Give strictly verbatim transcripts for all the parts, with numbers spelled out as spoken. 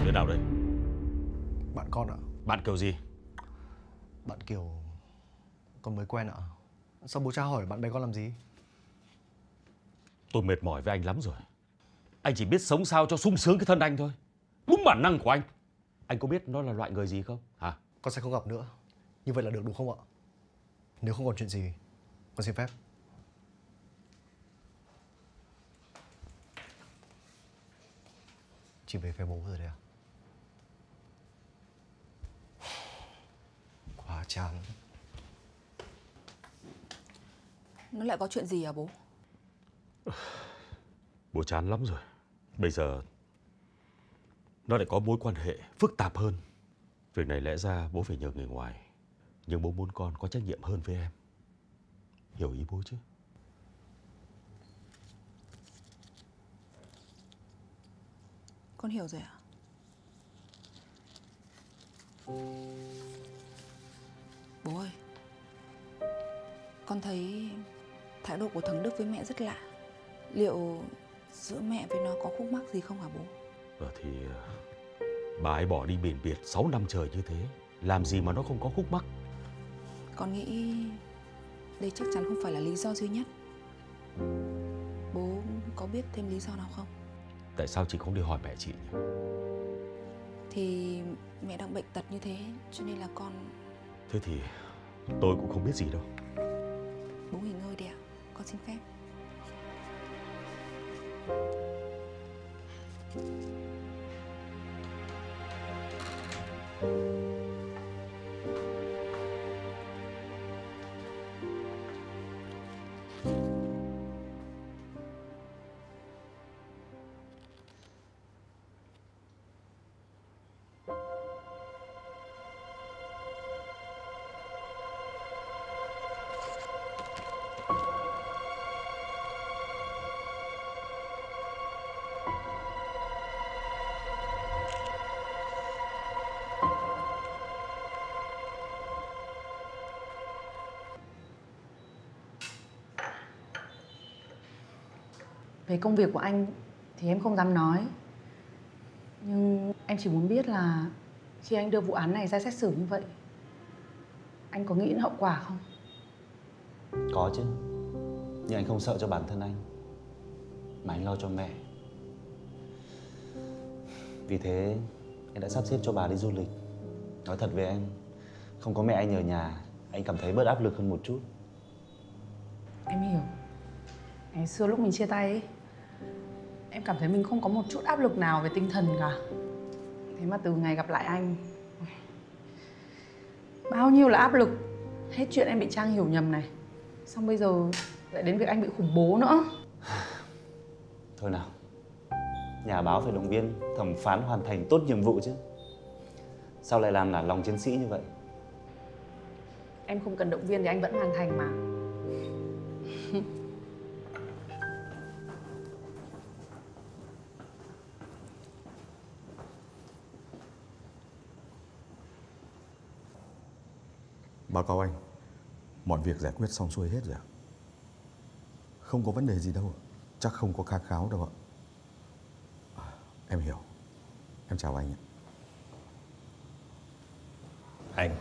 Đứa nào đây? Bạn con ạ. Bạn kiểu gì? Bạn kiểu con mới quen ạ. Sao bố cha hỏi bạn bè con làm gì? Tôi mệt mỏi với anh lắm rồi. Anh chỉ biết sống sao cho sung sướng cái thân anh thôi. Đúng bản năng của anh. Anh có biết nó là loại người gì không? Hả? Con sẽ không gặp nữa. Như vậy là được đúng không ạ? Nếu không còn chuyện gì, con xin phép. Chị về phe bố rồi đấy à? Quá chán. Nó lại có chuyện gì à bố? Bố chán lắm rồi. Bây giờ nó lại có mối quan hệ phức tạp hơn. Việc này lẽ ra bố phải nhờ người ngoài. Nhưng bố muốn con có trách nhiệm hơn với em. Hiểu ý bố chứ? Con hiểu rồi ạ. Bố ơi, con thấy thái độ của thằng Đức với mẹ rất lạ. Liệu giữa mẹ với nó có khúc mắc gì không hả bố? Ờ thì bà ấy bỏ đi biển biệt sáu năm trời như thế, làm gì mà nó không có khúc mắc. Con nghĩ đây chắc chắn không phải là lý do duy nhất. Bố có biết thêm lý do nào không? Tại sao chị không đi hỏi mẹ chị nhỉ? Thì mẹ đang bệnh tật như thế, cho nên là con... Thế thì tôi cũng không biết gì đâu. Bố nghỉ ngơi đi ạ, con xin phép. Về công việc của anh thì em không dám nói. Nhưng em chỉ muốn biết là khi anh đưa vụ án này ra xét xử như vậy, anh có nghĩ đến hậu quả không? Có chứ. Nhưng anh không sợ cho bản thân anh, mà anh lo cho mẹ. Vì thế anh đã sắp xếp cho bà đi du lịch. Nói thật với em, không có mẹ anh ở nhà, anh cảm thấy bớt áp lực hơn một chút. Em hiểu. Ngày xưa lúc mình chia tay ấy, em cảm thấy mình không có một chút áp lực nào về tinh thần cả. Thế mà từ ngày gặp lại anh, bao nhiêu là áp lực. Hết chuyện em bị Trang hiểu nhầm này, xong bây giờ lại đến việc anh bị khủng bố nữa. Thôi nào, nhà báo phải động viên thẩm phán hoàn thành tốt nhiệm vụ chứ. Sao lại làm nản lòng chiến sĩ như vậy? Em không cần động viên thì anh vẫn hoàn thành mà. Báo cáo anh, mọi việc giải quyết xong xuôi hết rồi ạ. Không có vấn đề gì đâu ạ. Chắc không có kháng kháo đâu ạ. À, em hiểu. Em chào anh ạ. Anh,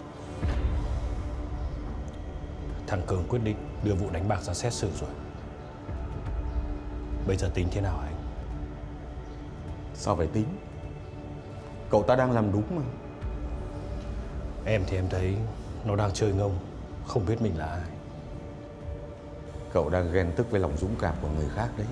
thằng Cường quyết định đưa vụ đánh bạc ra xét xử rồi. Bây giờ tính thế nào anh? Sao phải tính? Cậu ta đang làm đúng mà. Em thì em thấy nó đang chơi ngông, không biết mình là ai. Cậu đang ghen tức với lòng dũng cảm của người khác đấy.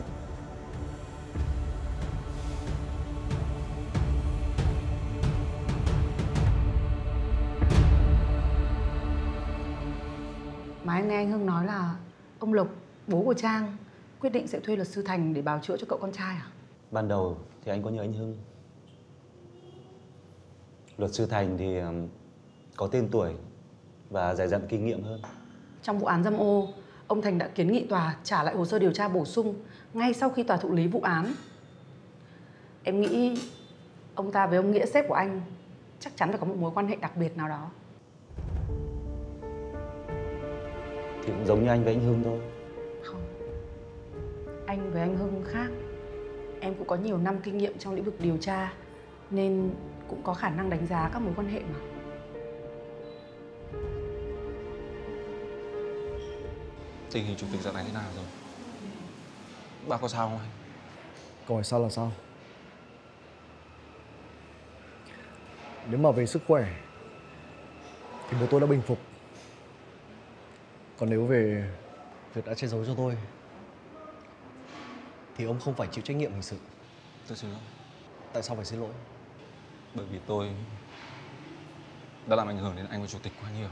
Mà em nghe anh Hưng nói là ông Lộc, bố của Trang, quyết định sẽ thuê luật sư Thành để bào chữa cho cậu con trai à? Ban đầu thì anh có nhờ anh Hưng. Luật sư Thành thì có tên tuổi và dày dặn kinh nghiệm hơn. Trong vụ án dâm ô, ông Thành đã kiến nghị tòa trả lại hồ sơ điều tra bổ sung ngay sau khi tòa thụ lý vụ án. Em nghĩ ông ta với ông Nghĩa sếp của anh chắc chắn phải có một mối quan hệ đặc biệt nào đó. Thì cũng giống như anh với anh Hưng thôi. Không, anh với anh Hưng khác. Em cũng có nhiều năm kinh nghiệm trong lĩnh vực điều tra, nên cũng có khả năng đánh giá các mối quan hệ mà. Tình hình chủ tịch dạo này thế nào rồi? Bác có sao không anh? Câu hỏi sao là sao? Nếu mà về sức khỏe thì bố tôi đã bình phục. Còn nếu về việc đã che giấu cho tôi thì ông không phải chịu trách nhiệm hình sự. Tôi xin lỗi. Tại sao phải xin lỗi? Bởi vì tôi đã làm ảnh hưởng đến anh và chủ tịch quá nhiều.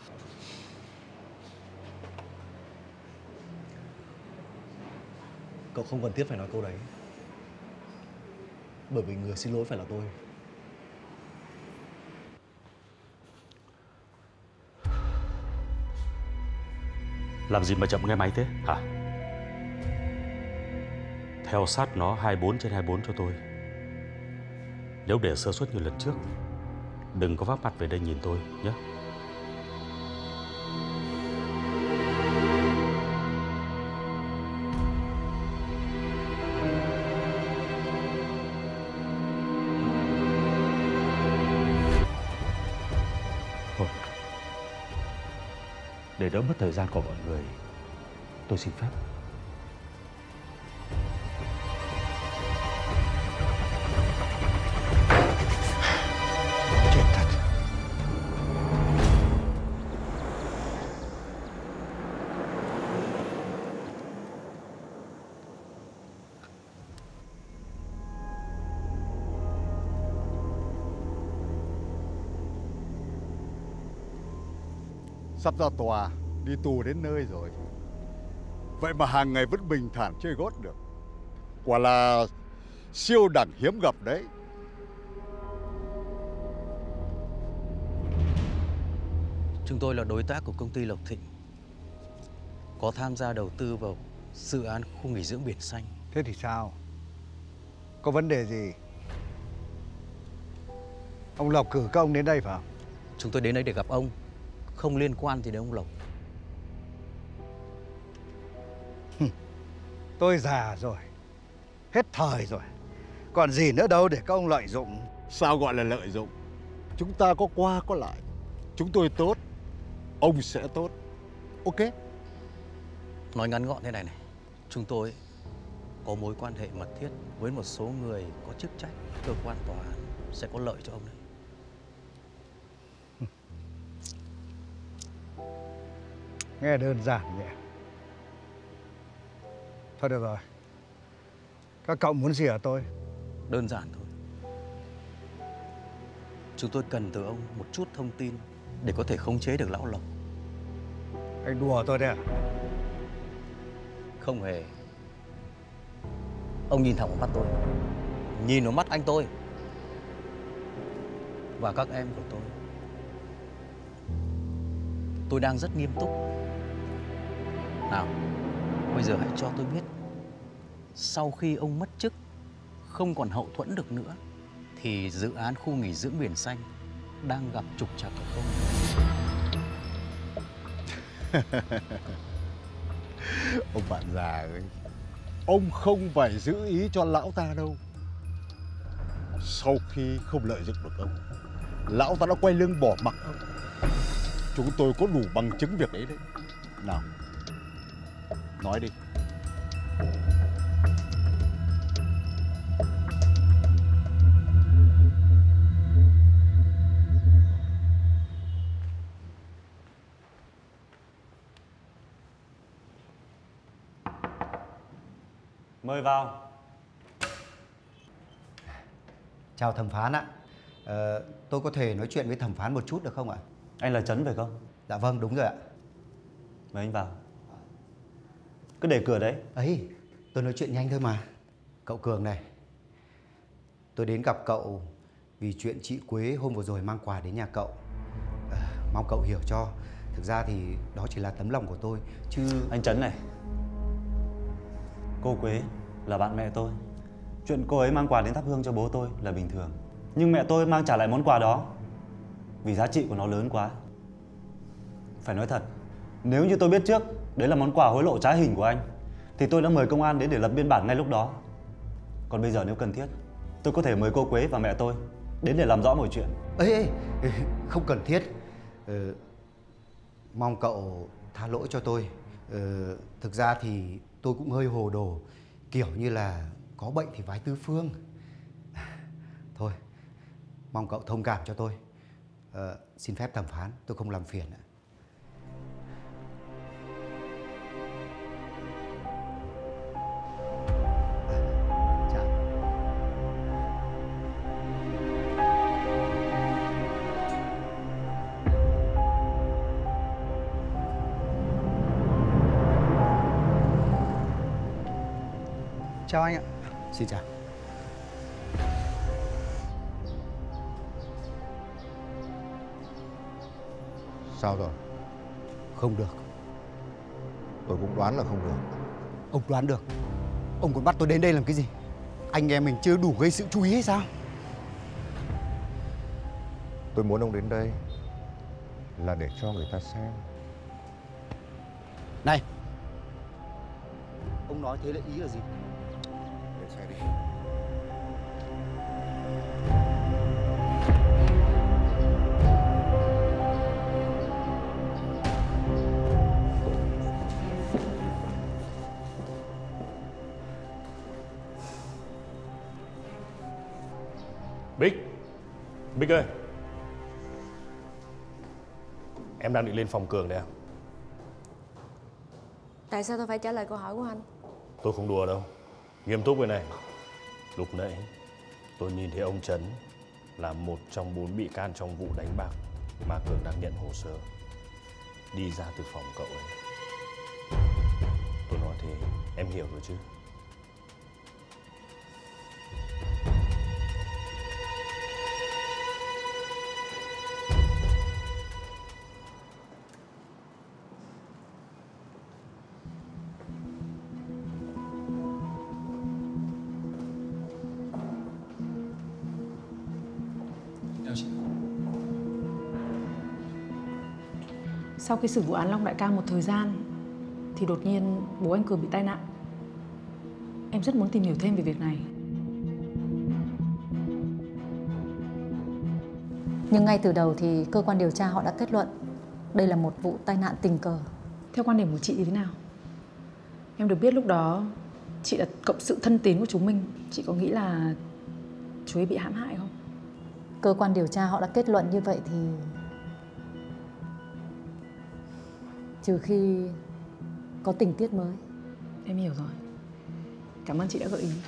Cậu không cần thiết phải nói câu đấy. Bởi vì người xin lỗi phải là tôi. Làm gì mà chậm nghe máy thế hả? Theo sát nó hai mươi bốn trên hai mươi bốn cho tôi. Nếu để sơ suất như lần trước, đừng có vác mặt về đây nhìn tôi nhé. Thôi, để đỡ mất thời gian của mọi người, tôi xin phép. Chết thật. Sắp ra tòa, đi tù đến nơi rồi. Vậy mà hàng ngày vẫn bình thản chơi gót được. Quả là siêu đẳng hiếm gặp đấy. Chúng tôi là đối tác của công ty Lộc Thịnh, có tham gia đầu tư vào dự án khu nghỉ dưỡng biển xanh. Thế thì sao? Có vấn đề gì? Ông Lộc cử các ông đến đây phải không? Chúng tôi đến đây để gặp ông, không liên quan gì đến ông Lộc. Tôi già rồi, hết thời rồi. Còn gì nữa đâu để các ông lợi dụng. Sao gọi là lợi dụng? Chúng ta có qua có lại. Chúng tôi tốt, ông sẽ tốt. Ok? Nói ngắn gọn thế này này, chúng tôi có mối quan hệ mật thiết với một số người có chức trách cơ quan tòa án sẽ có lợi cho ông đấy. Nghe đơn giản nhỉ? Thôi được rồi. Các cậu muốn gì ở tôi? Đơn giản thôi. Chúng tôi cần từ ông một chút thông tin để có thể khống chế được lão Lộc. Anh đùa tôi đấy à? Không hề. Ông nhìn thẳng vào mắt tôi, nhìn vào mắt anh tôi và các em của tôi. Tôi đang rất nghiêm túc. Nào, bây giờ hãy cho tôi biết, sau khi ông mất chức, không còn hậu thuẫn được nữa, thì dự án khu nghỉ dưỡng biển xanh đang gặp trục trặc hay không? Ông bạn già ấy, ông không phải giữ ý cho lão ta đâu. Sau khi không lợi dụng được ông, lão ta đã quay lưng bỏ mặc ông. Chúng tôi có đủ bằng chứng việc ấy đấy. Nào, nói đi. Mời vào. Chào thẩm phán ạ. Ờ, tôi có thể nói chuyện với thẩm phán một chút được không ạ? Anh là Trấn phải không? Dạ vâng, đúng rồi ạ. Mời anh vào. Cứ để cửa đấy. Ấy, tôi nói chuyện nhanh thôi mà. Cậu Cường này, tôi đến gặp cậu vì chuyện chị Quế hôm vừa rồi mang quà đến nhà cậu. À, mong cậu hiểu cho. Thực ra thì đó chỉ là tấm lòng của tôi, chứ... Anh Trấn này, cô Quế là bạn mẹ tôi. Chuyện cô ấy mang quà đến thắp hương cho bố tôi là bình thường. Nhưng mẹ tôi mang trả lại món quà đó vì giá trị của nó lớn quá. Phải nói thật, nếu như tôi biết trước đấy là món quà hối lộ trá hình của anh, thì tôi đã mời công an đến để lập biên bản ngay lúc đó. Còn bây giờ nếu cần thiết, tôi tôi có thể mời cô Quế và mẹ tôi đến để làm rõ mọi chuyện. Ê, ê, ê, không cần thiết. Ờ, mong cậu tha lỗi cho tôi. Ờ, thực ra thì tôi cũng hơi hồ đồ, kiểu như là có bệnh thì vái tứ phương. Thôi, mong cậu thông cảm cho tôi. Ờ, xin phép thẩm phán, tôi không làm phiền ạ. Chào anh ạ. Xin chào. Sao rồi? Không được. Tôi cũng đoán là không được. Ông đoán được. Ông còn bắt tôi đến đây làm cái gì? Anh em mình chưa đủ gây sự chú ý hay sao? Tôi muốn ông đến đây là để cho người ta xem. Này, ông nói thế là ý là gì? Lên xe đi. Bích, Bích ơi, em đang định lên phòng Cường đấy à? Tại sao tôi phải trả lời câu hỏi của anh? Tôi không đùa đâu, nghiêm túc cái này. Lúc nãy tôi nhìn thấy ông Trấn là một trong bốn bị can trong vụ đánh bạc mà Cường đang nhận hồ sơ đi ra từ phòng cậu ấy. Tôi nói thế em hiểu rồi chứ? Sau khi xử vụ án Long Đại Ca một thời gian thì đột nhiên bố anh Cường bị tai nạn. Em rất muốn tìm hiểu thêm về việc này. Nhưng ngay từ đầu thì cơ quan điều tra họ đã kết luận đây là một vụ tai nạn tình cờ. Theo quan điểm của chị thì thế nào? Em được biết lúc đó chị là cộng sự thân tín của chú Minh. Chị có nghĩ là chú ấy bị hãm hại không? Cơ quan điều tra họ đã kết luận như vậy thì trừ khi có tình tiết mới. Em hiểu rồi. Cảm ơn chị đã gợi ý.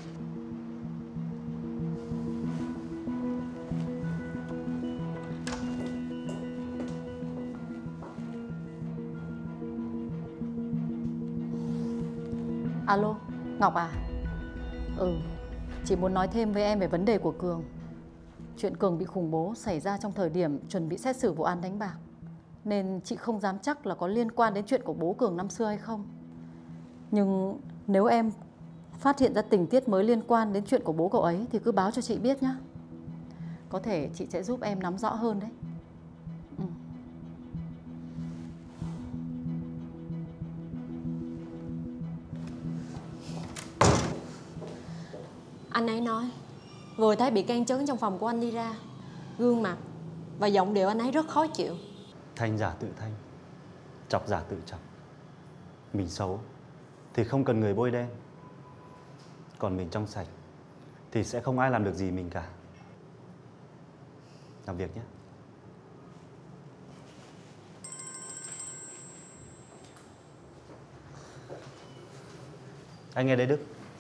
Alo, Ngọc à? Ừ, chị muốn nói thêm với em về vấn đề của Cường. Chuyện Cường bị khủng bố xảy ra trong thời điểm chuẩn bị xét xử vụ án đánh bạc, nên chị không dám chắc là có liên quan đến chuyện của bố Cường năm xưa hay không. Nhưng nếu em phát hiện ra tình tiết mới liên quan đến chuyện của bố cậu ấy thì cứ báo cho chị biết nhé. Có thể chị sẽ giúp em nắm rõ hơn đấy. Ừ. Anh ấy nói vừa thấy bị can Trấn trong phòng của anh đi ra, gương mặt và giọng điệu anh ấy rất khó chịu. Thanh giả tự thanh, chọc giả tự chọc. Mình xấu thì không cần người bôi đen, còn mình trong sạch thì sẽ không ai làm được gì mình cả. Làm việc nhé. Anh nghe đấy Đức.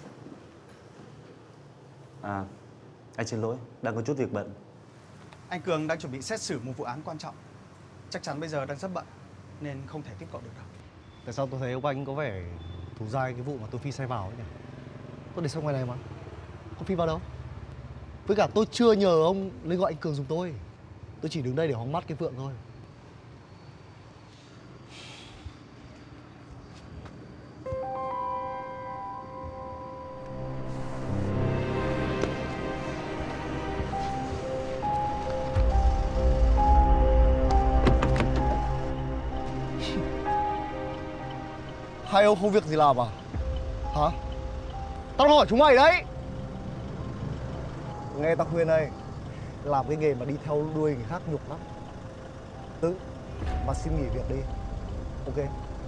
À, anh xin lỗi, đang có chút việc bận. Anh Cường đang chuẩn bị xét xử một vụ án quan trọng. Chắc chắn bây giờ đang rất bận nên không thể tiếp cận được đâu. Tại sao tôi thấy ông anh có vẻ thủ dai cái vụ mà tôi Phi sai vào ấy nhỉ? Tôi để xong ngoài này mà. Có Phi vào đâu? Với cả tôi chưa nhờ ông lấy gọi anh Cường dùng tôi. Tôi chỉ đứng đây để hóng mắt cái Phượng thôi. Hai ông không việc gì làm à? Hả? Tao đang hỏi chúng mày đấy. Nghe tao khuyên đây, làm cái nghề mà đi theo đuôi người khác nhục lắm. Tự mà xin nghỉ việc đi. Ok.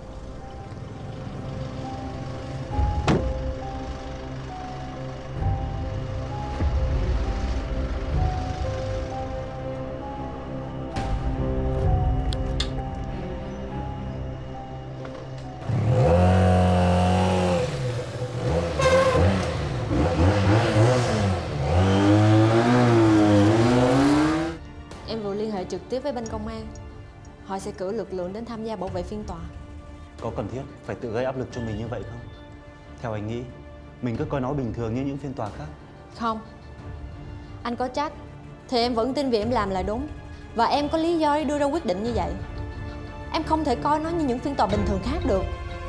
Trực tiếp với bên công an. Họ sẽ cử lực lượng đến tham gia bảo vệ phiên tòa. Có cần thiết phải tự gây áp lực cho mình như vậy không? Theo anh nghĩ, mình cứ coi nó bình thường như những phiên tòa khác. Không. Anh có trách thì em vẫn tin vì em làm là đúng. Và em có lý do để đưa ra quyết định như vậy. Em không thể coi nó như những phiên tòa bình thường khác được.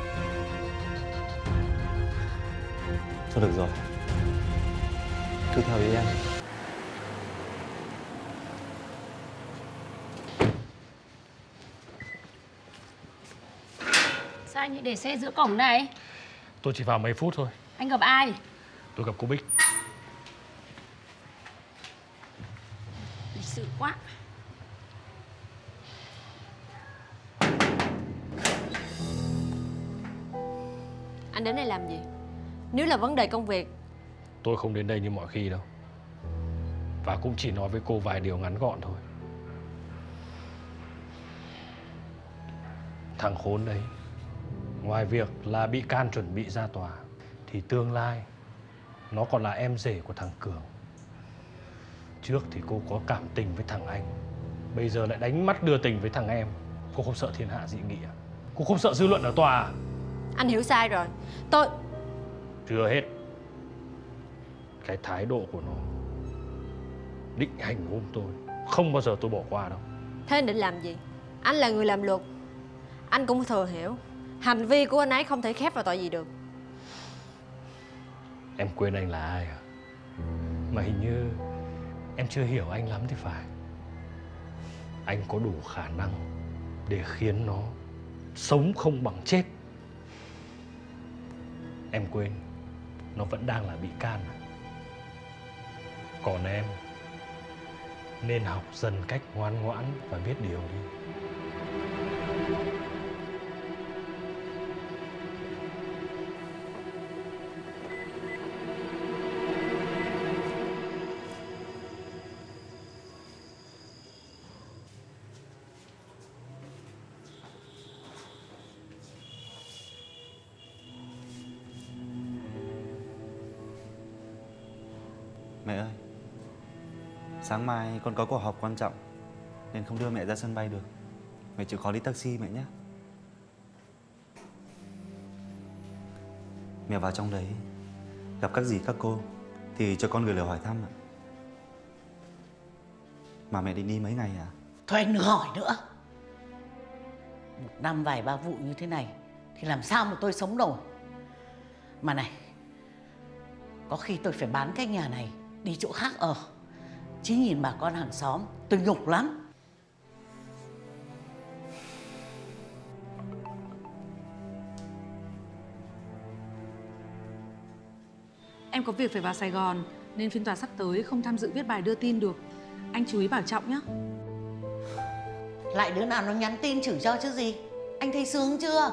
Thôi được rồi, cứ theo ý em. Sao anh lại để xe giữa cổng này? Tôi chỉ vào mấy phút thôi. Anh gặp ai? Tôi gặp cô Bích. Lịch sự quá. Anh đến đây làm gì? Nếu là vấn đề công việc, Tôi không đến đây như mọi khi đâu. Và cũng chỉ nói với cô vài điều ngắn gọn thôi. Thằng khốn đấy, ngoài việc là bị can chuẩn bị ra tòa, thì tương lai nó còn là em rể của thằng Cường. Trước thì cô có cảm tình với thằng anh, bây giờ lại đánh mắt đưa tình với thằng em. Cô không sợ thiên hạ dị nghị à? Cô không sợ dư luận ở tòa à? anh hiểu sai rồi. Tôi... Chưa hết. Cái thái độ của nó định hành hung tôi, không bao giờ tôi bỏ qua đâu. Thế anh định làm gì? Anh là người làm luật. Anh cũng thừa hiểu hành vi của anh ấy không thể khép vào tội gì được. Em quên anh là ai à? Mà hình như em chưa hiểu anh lắm thì phải. Anh có đủ khả năng để khiến nó sống không bằng chết. Em quên nó vẫn đang là bị can. Còn em nên học dần cách ngoan ngoãn và biết điều đi. Mẹ ơi, sáng mai con có cuộc họp quan trọng nên không đưa mẹ ra sân bay được. Mẹ chịu khó đi taxi mẹ nhé. Mẹ vào trong đấy gặp các dì các cô thì cho con gửi lời hỏi thăm ạ. Mà mẹ định đi mấy ngày à? Thôi anh đừng hỏi nữa. Một năm vài ba vụ như thế này thì làm sao mà tôi sống nổi. Mà này, có khi tôi phải bán cái nhà này đi chỗ khác ở. Chứ nhìn bà con hàng xóm tôi nhục lắm. Em có việc phải vào Sài Gòn nên phiên tòa sắp tới không tham dự viết bài đưa tin được. Anh chú ý bảo trọng nhé. Lại đứa nào nó nhắn tin chửi cho chứ gì. Anh thấy sướng chưa?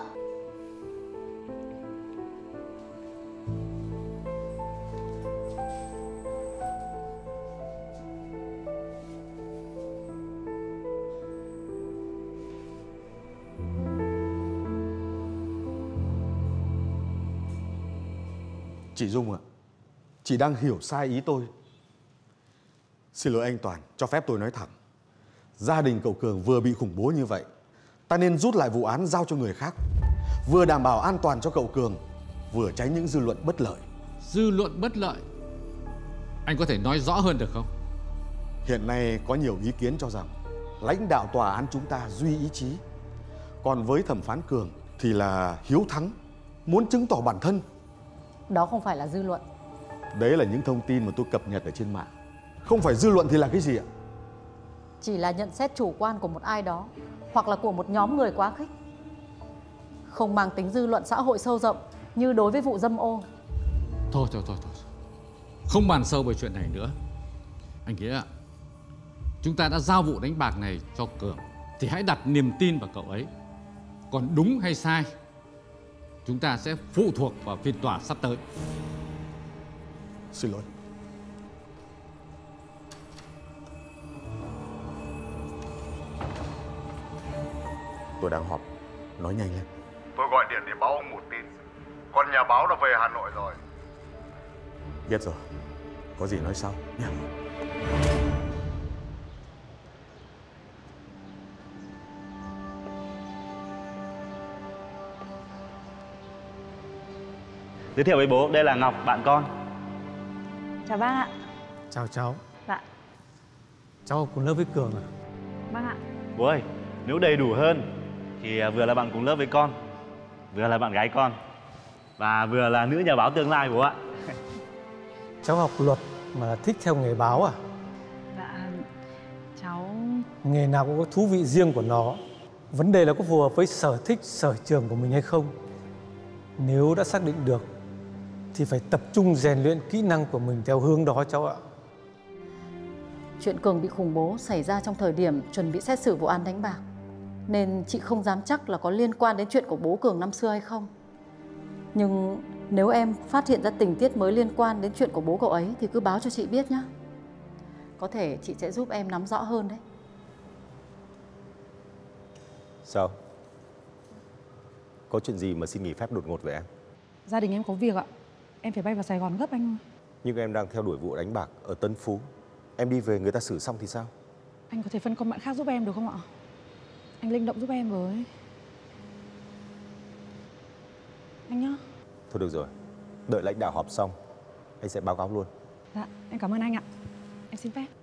Chị Dung ạ, chị đang hiểu sai ý tôi. Xin lỗi anh Toàn, cho phép tôi nói thẳng. Gia đình cậu Cường vừa bị khủng bố như vậy, ta nên rút lại vụ án giao cho người khác. Vừa đảm bảo an toàn cho cậu Cường, vừa tránh những dư luận bất lợi. Dư luận bất lợi? Anh có thể nói rõ hơn được không? Hiện nay có nhiều ý kiến cho rằng lãnh đạo tòa án chúng ta duy ý chí. Còn với thẩm phán Cường thì là hiếu thắng, muốn chứng tỏ bản thân. Đó không phải là dư luận. Đấy là những thông tin mà tôi cập nhật ở trên mạng. Không phải dư luận thì là cái gì ạ? Chỉ là nhận xét chủ quan của một ai đó, hoặc là của một nhóm người quá khích. Không mang tính dư luận xã hội sâu rộng như đối với vụ dâm ô. Thôi thôi thôi thôi, không bàn sâu về chuyện này nữa. Anh Nghĩa ạ, chúng ta đã giao vụ đánh bạc này cho Cường thì hãy đặt niềm tin vào cậu ấy. Còn đúng hay sai, chúng ta sẽ phụ thuộc vào phiên tòa sắp tới. Xin lỗi. Tôi đang họp, nói nhanh lên. Tôi gọi điện để báo ông một tin. Con nhà báo đã về Hà Nội rồi. Biết rồi, có gì nói sau nhé. Giới thiệu với bố, đây là Ngọc, bạn con. Chào bác ạ. Chào cháu. Dạ. Cháu học cùng lớp với Cường à? Bác ạ. Bố ơi, nếu đầy đủ hơn thì vừa là bạn cùng lớp với con, vừa là bạn gái con, và vừa là nữ nhà báo tương lai bố ạ. Cháu học luật mà thích theo nghề báo à? Dạ, cháu... Nghề nào cũng có thú vị riêng của nó. Vấn đề là có phù hợp với sở thích, sở trường của mình hay không. Nếu đã xác định được thì phải tập trung rèn luyện kỹ năng của mình theo hướng đó cháu ạ. Chuyện Cường bị khủng bố xảy ra trong thời điểm chuẩn bị xét xử vụ án đánh bạc, nên chị không dám chắc là có liên quan đến chuyện của bố Cường năm xưa hay không. Nhưng nếu em phát hiện ra tình tiết mới liên quan đến chuyện của bố cậu ấy thì cứ báo cho chị biết nhé. Có thể chị sẽ giúp em nắm rõ hơn đấy. Sao? Có chuyện gì mà xin nghỉ phép đột ngột vậy em? Gia đình em có việc ạ. Em phải bay vào Sài Gòn gấp anh ơi. Nhưng em đang theo đuổi vụ đánh bạc ở Tân Phú. Em đi về người ta xử xong thì sao? Anh có thể phân công bạn khác giúp em được không ạ? Anh linh động giúp em với. Anh nhá. Thôi được rồi, đợi lãnh đạo họp xong anh sẽ báo cáo luôn. Dạ, em cảm ơn anh ạ. Em xin phép.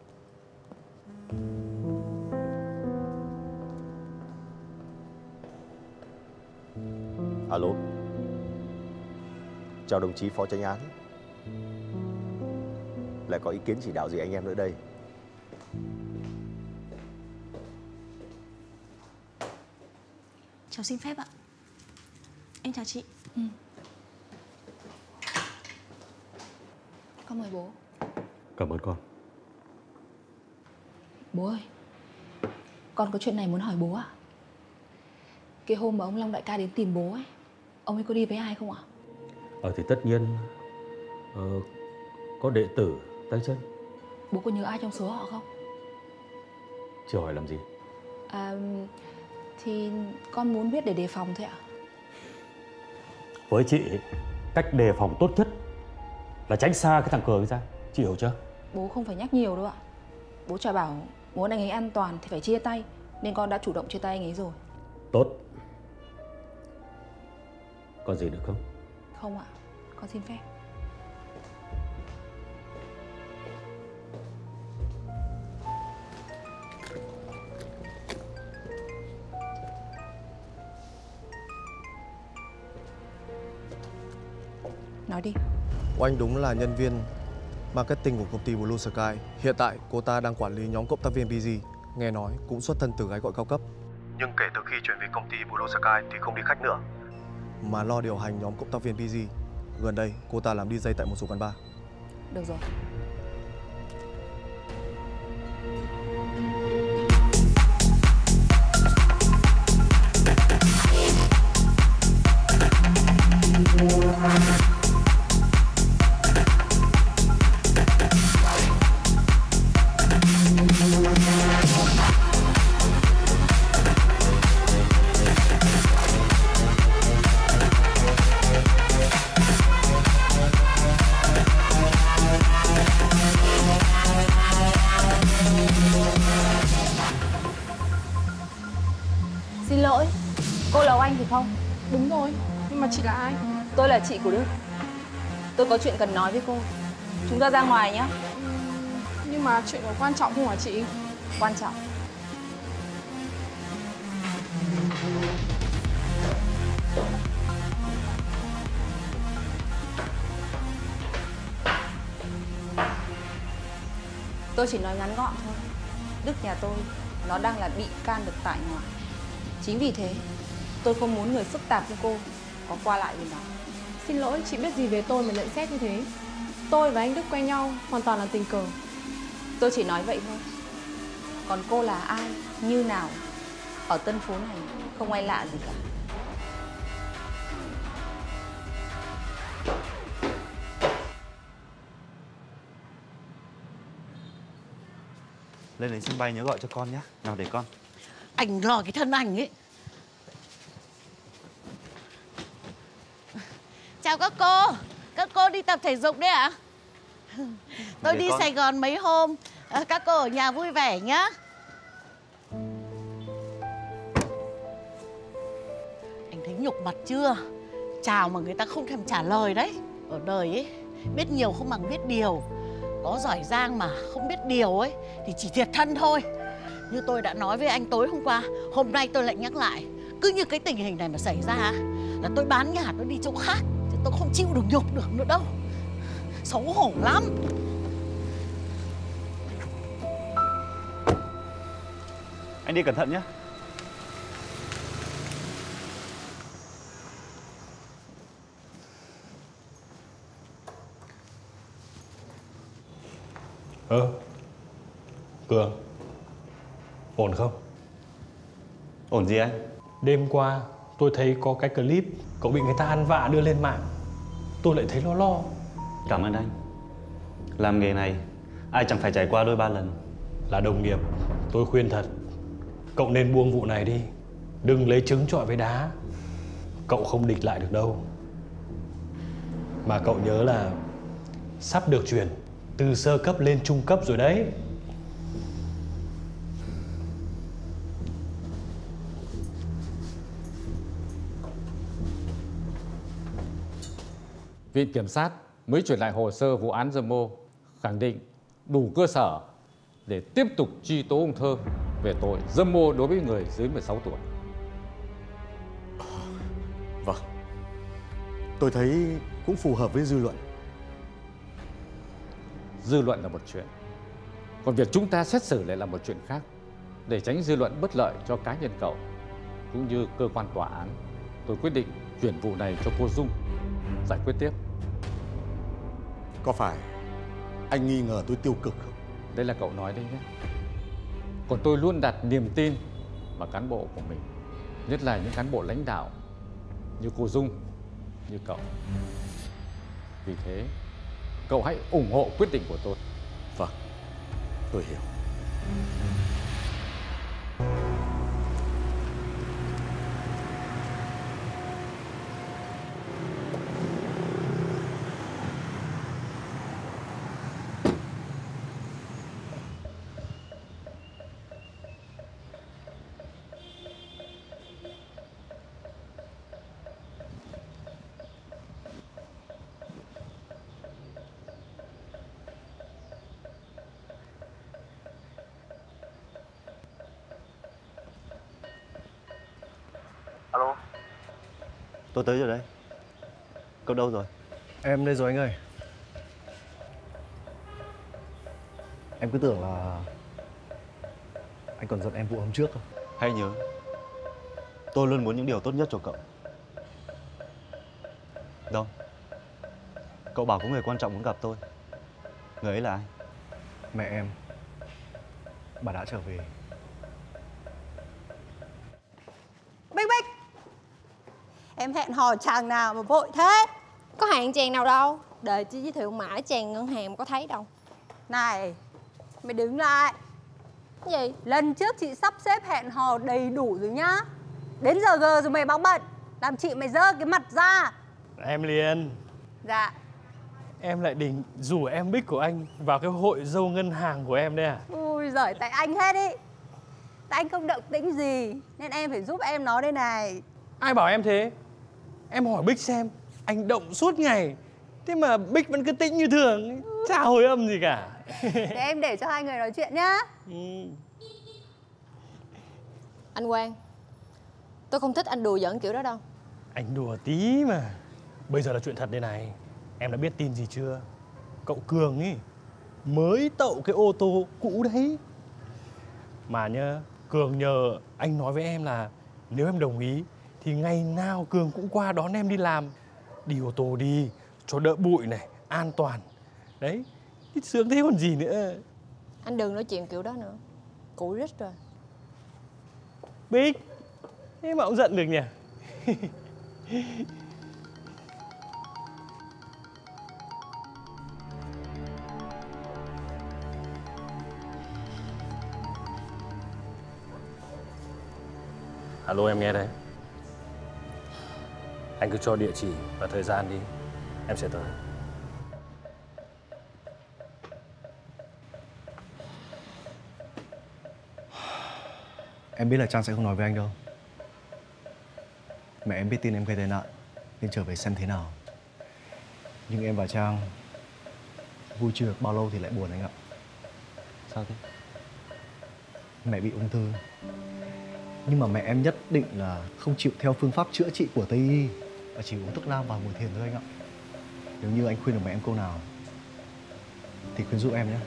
Alo. Chào đồng chí phó chánh án. Lại có ý kiến chỉ đạo gì anh em nữa đây? Cháu xin phép ạ. Em chào chị. Ừ. Con mời bố. Cảm ơn con. Bố ơi, con có chuyện này muốn hỏi bố ạ. Cái hôm mà ông Long đại ca đến tìm bố ấy, ông ấy có đi với ai không ạ? Ờ thì tất nhiên ờ, có đệ tử tay chân. Bố có nhớ ai trong số họ không? Chưa hỏi làm gì? À, thì con muốn biết để đề phòng thôi ạ. Với chị, cách đề phòng tốt nhất là tránh xa cái thằng Cường ra. Chị hiểu chưa? Bố không phải nhắc nhiều đâu ạ. Bố chỉ bảo muốn anh ấy an toàn thì phải chia tay, nên con đã chủ động chia tay anh ấy rồi. Tốt. Còn gì nữa không? Không ạ, con xin phép. Nói đi. Oanh đúng là nhân viên marketing của công ty Blue Sky. Hiện tại cô ta đang quản lý nhóm cộng tác viên bê giê. Nghe nói cũng xuất thân từ gái gọi cao cấp. Nhưng kể từ khi chuyển về công ty Blue Sky thì không đi khách nữa, mà lo điều hành nhóm cộng tác viên bê giê. Gần đây cô ta làm đi jay tại một số quán bar. Được rồi. Xin lỗi, cô là Oanh thì không? Đúng rồi, nhưng mà chị là ai? Tôi là chị của Đức. Tôi có chuyện cần nói với cô. Chúng ta ra ngoài nhé. Nhưng mà chuyện có quan trọng không hả chị? Quan trọng. Tôi chỉ nói ngắn gọn thôi. Đức nhà tôi, nó đang là bị can được tại ngoại. Chính vì thế, tôi không muốn người phức tạp như cô có qua lại với nó. Xin lỗi, chị biết gì về tôi mà nhận xét như thế? Tôi và anh Đức quen nhau hoàn toàn là tình cờ. Tôi chỉ nói vậy thôi. Còn cô là ai, như nào, ở Tân Phú này không ai lạ gì cả. Lên đến sân bay nhớ gọi cho con nhé. Nào để con. Anh lo cái thân anh ấy. Chào các cô. Các cô đi tập thể dục đấy ạ? Tôi Để đi con. Sài Gòn mấy hôm. À, các cô ở nhà vui vẻ nhá. Anh thấy nhục mặt chưa? Chào mà người ta không thèm trả lời đấy. Ở đời ấy, biết nhiều không bằng biết điều. Có giỏi giang mà không biết điều ấy thì chỉ thiệt thân thôi. Như tôi đã nói với anh tối hôm qua, hôm nay tôi lại nhắc lại. Cứ như cái tình hình này mà xảy ra là tôi bán nhà tôi đi chỗ khác, chứ tôi không chịu được nhục được nữa đâu. Xấu hổ lắm. Anh đi cẩn thận nhé. Ờ, Cường, ổn không? Ổn gì anh? Đêm qua tôi thấy có cái clip cậu bị người ta ăn vạ đưa lên mạng. Tôi lại thấy lo lo. Cảm ơn anh. Làm nghề này, ai chẳng phải trải qua đôi ba lần. Là đồng nghiệp, tôi khuyên thật, cậu nên buông vụ này đi. Đừng lấy trứng trọi với đá. Cậu không địch lại được đâu. Mà cậu nhớ là sắp được chuyển từ sơ cấp lên trung cấp rồi đấy. Viện Kiểm sát mới chuyển lại hồ sơ vụ án dâm ô, khẳng định đủ cơ sở để tiếp tục truy tố ông Thơ về tội dâm ô đối với người dưới mười sáu tuổi. Vâng, tôi thấy cũng phù hợp với dư luận. Dư luận là một chuyện, còn việc chúng ta xét xử lại là một chuyện khác. Để tránh dư luận bất lợi cho cá nhân cậu cũng như cơ quan tòa án, tôi quyết định chuyển vụ này cho cô Dung giải quyết tiếp. Có phải anh nghi ngờ tôi tiêu cực không? Đây là cậu nói đấy nhé. Còn tôi luôn đặt niềm tin vào cán bộ của mình, nhất là những cán bộ lãnh đạo như cô Dung, như cậu. Vì thế, cậu hãy ủng hộ quyết định của tôi. Vâng, tôi hiểu. Alo. Tôi tới rồi đấy. Cậu đâu rồi? Em đây rồi anh ơi. Em cứ tưởng là anh còn giận em vụ hôm trước không? Hãy nhớ, tôi luôn muốn những điều tốt nhất cho cậu. Đâu? Cậu bảo có người quan trọng muốn gặp tôi. Người ấy là ai? Mẹ em. Bà đã trở về. Bích Bích, em hẹn hò chàng nào mà vội thế? Có hẹn chàng nào đâu. Đợi chị giới thiệu mãi chàng ngân hàng có thấy đâu. Này, mày đứng lại. Cái gì? Lần trước chị sắp xếp hẹn hò đầy đủ rồi nhá. Đến giờ gờ rồi mày báo bận, làm chị mày dơ cái mặt ra. Em Liên. Dạ. Em lại định rủ em Bích của anh vào cái hội dâu ngân hàng của em đây à? Ui giời, tại anh hết ý. Tại anh không động tĩnh gì nên em phải giúp em nó đây này. Ai bảo em thế? Em hỏi Bích xem, anh động suốt ngày, thế mà Bích vẫn cứ tĩnh như thường, chả hồi âm gì cả. Để em để cho hai người nói chuyện nhá. Ừ. Anh Quang, tôi không thích anh đùa giỡn kiểu đó đâu. Anh đùa tí mà. Bây giờ là chuyện thật đây này. Em đã biết tin gì chưa? Cậu Cường ý mới tậu cái ô tô cũ đấy. Mà nhá, Cường nhờ anh nói với em là nếu em đồng ý thì ngày nào Cường cũng qua đón em đi làm. Đi ô tô đi, cho đỡ bụi này, an toàn. Đấy, sướng thế còn gì nữa. Anh đừng nói chuyện kiểu đó nữa. Cụ rít rồi. Bích, thế mà ông giận được nhỉ? Alo, em nghe đây. Anh cứ cho địa chỉ và thời gian đi, em sẽ tới. Em biết là Trang sẽ không nói với anh đâu. Mẹ em biết tin em gây tai nạn nên trở về xem thế nào. Nhưng em và Trang vui chưa được bao lâu thì lại buồn anh ạ. Sao thế? Mẹ bị ung thư. Nhưng mà mẹ em nhất định là không chịu theo phương pháp chữa trị của Tây y và chỉ uống thuốc nam và ngồi thiền thôi anh ạ. Nếu như anh khuyên được mẹ em câu nào thì khuyên giúp em nhé.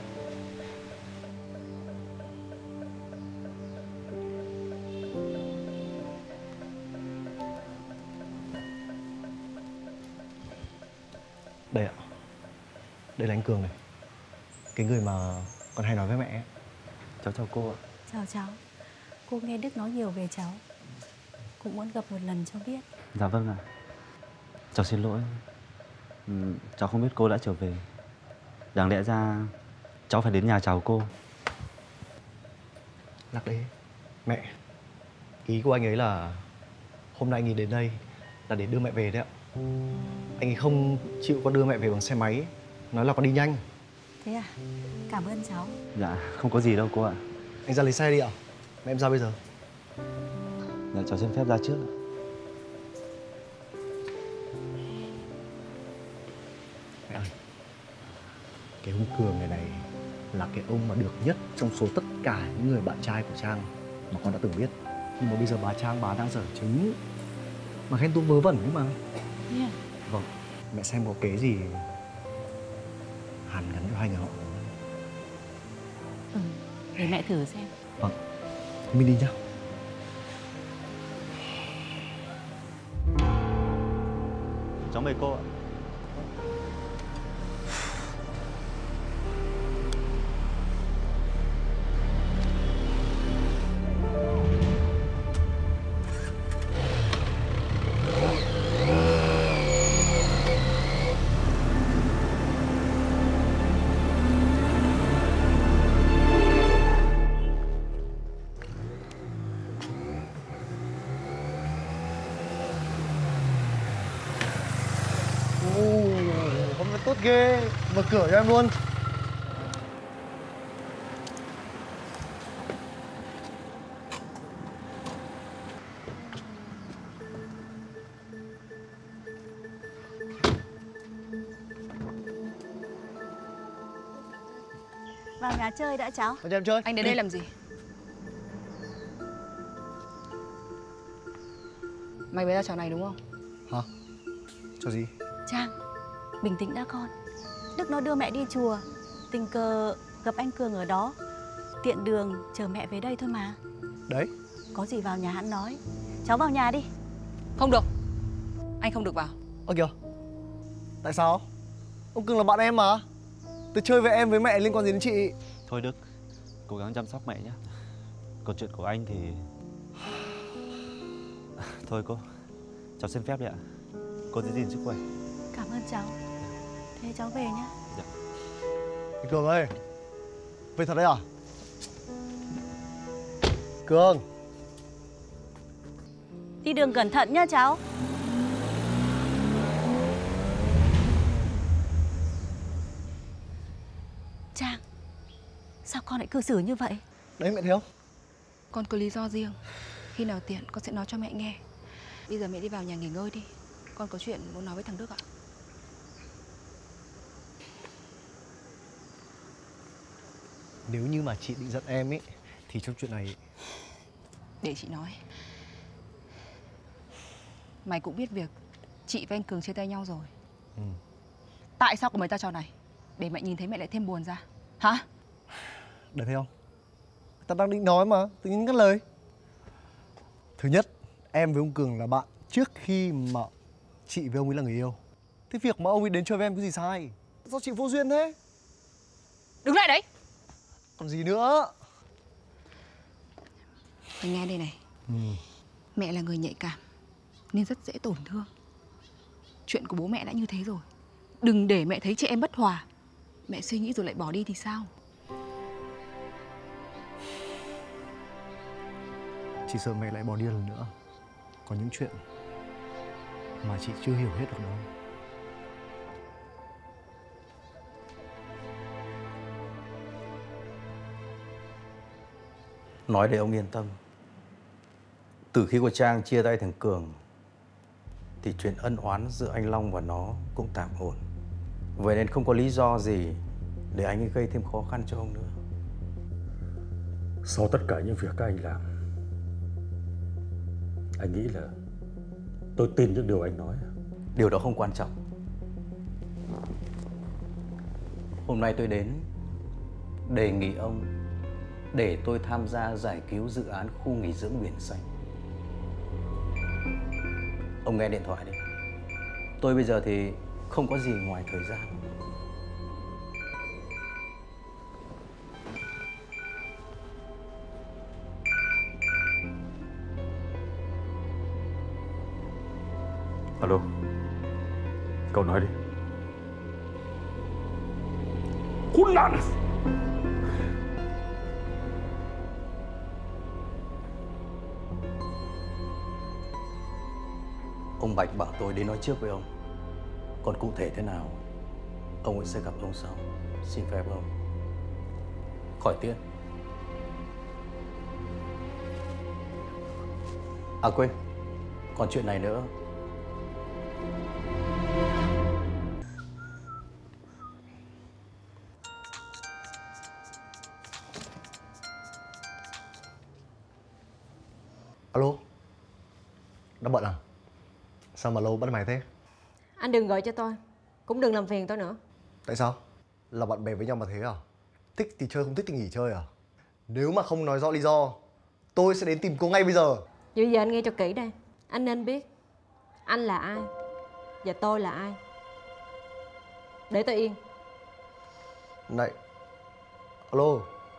Đây ạ. Đây là anh Cường này. Cái người mà con hay nói với mẹ ấy. Cháu chào cô ạ. Chào cháu. Cô nghe Đức nói nhiều về cháu, cũng muốn gặp một lần cho biết. Dạ vâng ạ. Cháu xin lỗi. Ừ, cháu không biết cô đã trở về. Đáng lẽ ra cháu phải đến nhà chào cô. Lắc đấy. Mẹ, ý của anh ấy là hôm nay anh ấy đến đây là để đưa mẹ về đấy ạ. Anh ấy không chịu con đưa mẹ về bằng xe máy, nói là con đi nhanh. Thế à? Cảm ơn cháu. Dạ, không có gì đâu cô ạ. Anh ra lấy xe đi ạ. Mẹ em ra bây giờ. Dạ, cháu xin phép ra trước. Mẹ ơi, cái ông Cường này này là cái ông mà được nhất trong số tất cả những người bạn trai của Trang mà con đã từng biết. Nhưng mà bây giờ bà Trang bà đang dở trứng mà khen tôi vớ vẩn ấy mà. Yeah. Vâng, mẹ xem có kế gì hàn gắn cho hai người họ. Ừ, để mẹ thử xem. Vâng, mình đi nhá. Cháu mời cô ạ. Hôm nay tốt ghê, mở cửa cho em luôn. Vào nhà chơi đã cháu. Vào nhà em chơi. Anh đến đây làm gì? Mày bày ra trò này đúng không? Hả? Trò gì? Trang, bình tĩnh đã con. Đức nó đưa mẹ đi chùa, tình cờ gặp anh Cường ở đó, tiện đường chờ mẹ về đây thôi mà. Đấy. Có gì vào nhà hắn nói. Cháu vào nhà đi. Không được. Anh không được vào. Ơ kìa. Tại sao? Ông Cường là bạn em mà. Tôi chơi với em với mẹ liên quan gì đến chị? Thôi Đức, cố gắng chăm sóc mẹ nhé. Còn chuyện của anh thì... Thôi cô, cháu xin phép đi ạ. Cô giữ gìn sức khỏe. Cảm ơn cháu. Thế cháu về nhé. Dạ. Anh Cường ơi, về thật đấy à? Cường. Đi đường cẩn thận nhá cháu. Trang, sao con lại cư xử như vậy? Đấy mẹ thấy không? Con có lý do riêng. Khi nào tiện con sẽ nói cho mẹ nghe. Bây giờ mẹ đi vào nhà nghỉ ngơi đi. Con có chuyện muốn nói với thằng Đức ạ. Nếu như mà chị định giận em ấy thì trong chuyện này... Để chị nói. Mày cũng biết việc chị và anh Cường chia tay nhau rồi. Ừ. Tại sao có mày ta trò này? Để mẹ nhìn thấy mẹ lại thêm buồn ra. Hả? Được thấy không? Ta đang định nói mà, tự nhiên ngắt lời. Thứ nhất, em với ông Cường là bạn trước khi mà chị với ông ấy là người yêu. Thế việc mà ông ấy đến chơi với em có gì sai? Sao chị vô duyên thế? Đứng lại đấy. Còn gì nữa? Mày nghe đây này. Ừ. Mẹ là người nhạy cảm nên rất dễ tổn thương. Chuyện của bố mẹ đã như thế rồi, đừng để mẹ thấy chị em bất hòa, mẹ suy nghĩ rồi lại bỏ đi thì sao? Chị sợ mẹ lại bỏ đi lần nữa. Có những chuyện mà chị chưa hiểu hết được đâu. Nói để ông yên tâm. Từ khi của Trang chia tay thằng Cường thì chuyện ân oán giữa anh Long và nó cũng tạm ổn. Vậy nên không có lý do gì để anh ấy gây thêm khó khăn cho ông nữa. Sau tất cả những việc các anh làm, anh nghĩ là tôi tin những điều anh nói. Điều đó không quan trọng. Hôm nay tôi đến đề nghị ông để tôi tham gia giải cứu dự án khu nghỉ dưỡng Biển Xanh. Ông nghe điện thoại đi. Tôi bây giờ thì không có gì ngoài thời gian. Alo, cậu nói đi. Khốn nạn! Ông Bạch bảo tôi đến nói trước với ông. Còn cụ thể thế nào, ông ấy sẽ gặp ông sau. Xin phép ông. Khỏi tiễn. À quên, còn chuyện này nữa. Alo, đang bận à? Sao mà lâu bắt mày thế? Anh đừng gọi cho tôi, cũng đừng làm phiền tôi nữa. Tại sao? Là bạn bè với nhau mà thế à? Thích thì chơi, không thích thì nghỉ chơi à? Nếu mà không nói rõ lý do, tôi sẽ đến tìm cô ngay bây giờ. Vậy giờ anh nghe cho kỹ đây. Anh nên biết anh là ai và tôi là ai. Để tôi yên. Này, alo.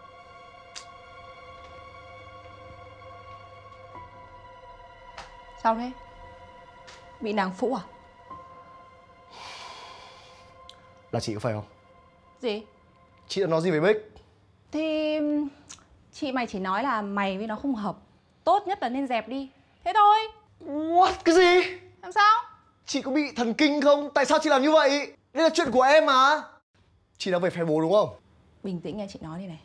Sao thế? Bị nàng phụ à? Là chị có phải không? Gì? Chị đã nói gì với Bích? Thì chị mày chỉ nói là mày với nó không hợp, tốt nhất là nên dẹp đi. Thế thôi. What? Cái gì? Làm sao? Chị có bị thần kinh không? Tại sao chị làm như vậy? Đây là chuyện của em mà. Chị đang về phe bố đúng không? Bình tĩnh nghe chị nói đi này.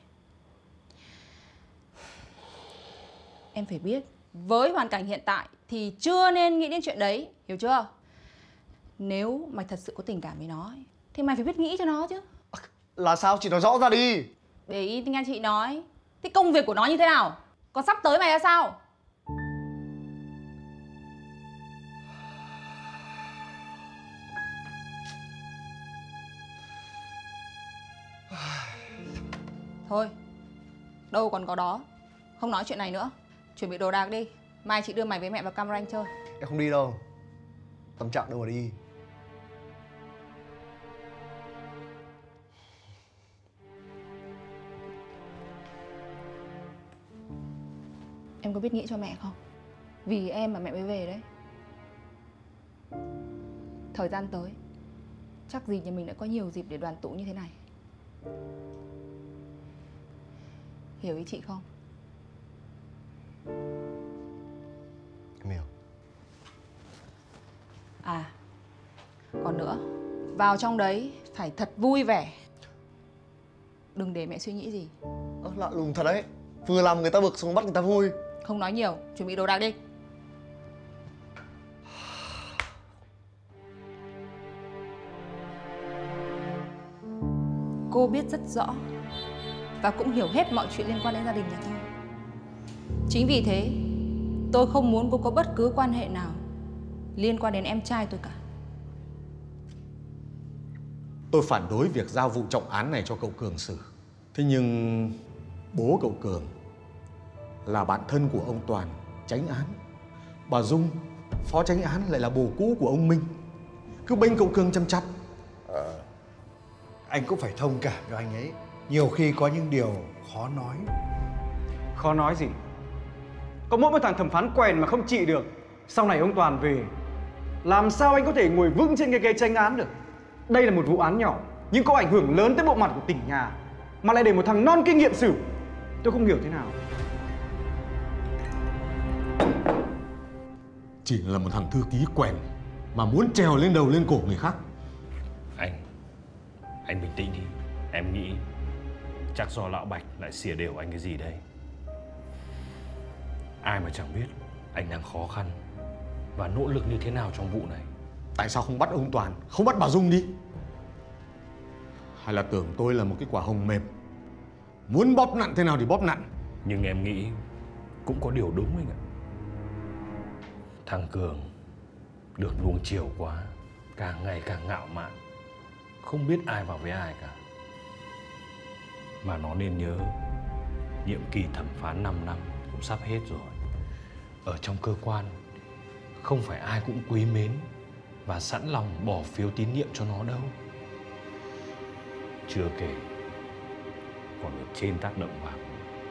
Em phải biết, với hoàn cảnh hiện tại thì chưa nên nghĩ đến chuyện đấy, hiểu chưa? Nếu mày thật sự có tình cảm với nó ấy, thì mày phải biết nghĩ cho nó chứ. Là sao? Chị nói rõ ra đi. Để ý nghe chị nói. Thế công việc của nó như thế nào? Còn sắp tới mày ra sao? Thôi, đâu còn có đó. Không nói chuyện này nữa. Chuẩn bị đồ đạc đi. Mai chị đưa mày với mẹ vào Cam Ranh chơi. Em không đi đâu. Tâm trạng đâu mà đi. Em có biết nghĩ cho mẹ không? Vì em mà mẹ mới về đấy. Thời gian tới chắc gì nhà mình đã có nhiều dịp để đoàn tụ như thế này. Hiểu ý chị không? Em hiểu. À, còn nữa, vào trong đấy phải thật vui vẻ. Đừng để mẹ suy nghĩ gì. Ơ, lạ lùng thật đấy. Vừa làm người ta bực xong bắt người ta vui. Không nói nhiều, chuẩn bị đồ đạc đi. Cô biết rất rõ và cũng hiểu hết mọi chuyện liên quan đến gia đình nhà tôi. Chính vì thế, tôi không muốn cô có bất cứ quan hệ nào liên quan đến em trai tôi cả. Tôi phản đối việc giao vụ trọng án này cho cậu Cường xử. Thế nhưng bố cậu Cường là bạn thân của ông Toàn, chánh án. Bà Dung, phó chánh án lại là bồ cũ của ông Minh. Cứ bênh cậu Cường chăm chăm. Anh cũng phải thông cảm cho anh ấy. Nhiều khi có những điều khó nói. Khó nói gì? Có mỗi một thằng thẩm phán quèn mà không trị được, sau này ông Toàn về, làm sao anh có thể ngồi vững trên cái ghế tranh án được? Đây là một vụ án nhỏ, nhưng có ảnh hưởng lớn tới bộ mặt của tỉnh nhà, mà lại để một thằng non kinh nghiệm xử. Tôi không hiểu thế nào. Chỉ là một thằng thư ký quèn mà muốn trèo lên đầu lên cổ người khác. Anh, anh bình tĩnh đi. Em nghĩ chắc do lão Bạch lại xỉa đều anh cái gì đây. Ai mà chẳng biết anh đang khó khăn và nỗ lực như thế nào trong vụ này. Tại sao không bắt ông Toàn, không bắt bà Dung đi? Hay là tưởng tôi là một cái quả hồng mềm, muốn bóp nặn thế nào thì bóp nặn? Nhưng em nghĩ cũng có điều đúng anh ạ. Thằng Cường được nuông chiều quá, càng ngày càng ngạo mạn, không biết ai vào với ai cả. Mà nó nên nhớ, nhiệm kỳ thẩm phán năm năm cũng sắp hết rồi. Ở trong cơ quan, không phải ai cũng quý mến và sẵn lòng bỏ phiếu tín nhiệm cho nó đâu. Chưa kể, còn ở trên tác động vào.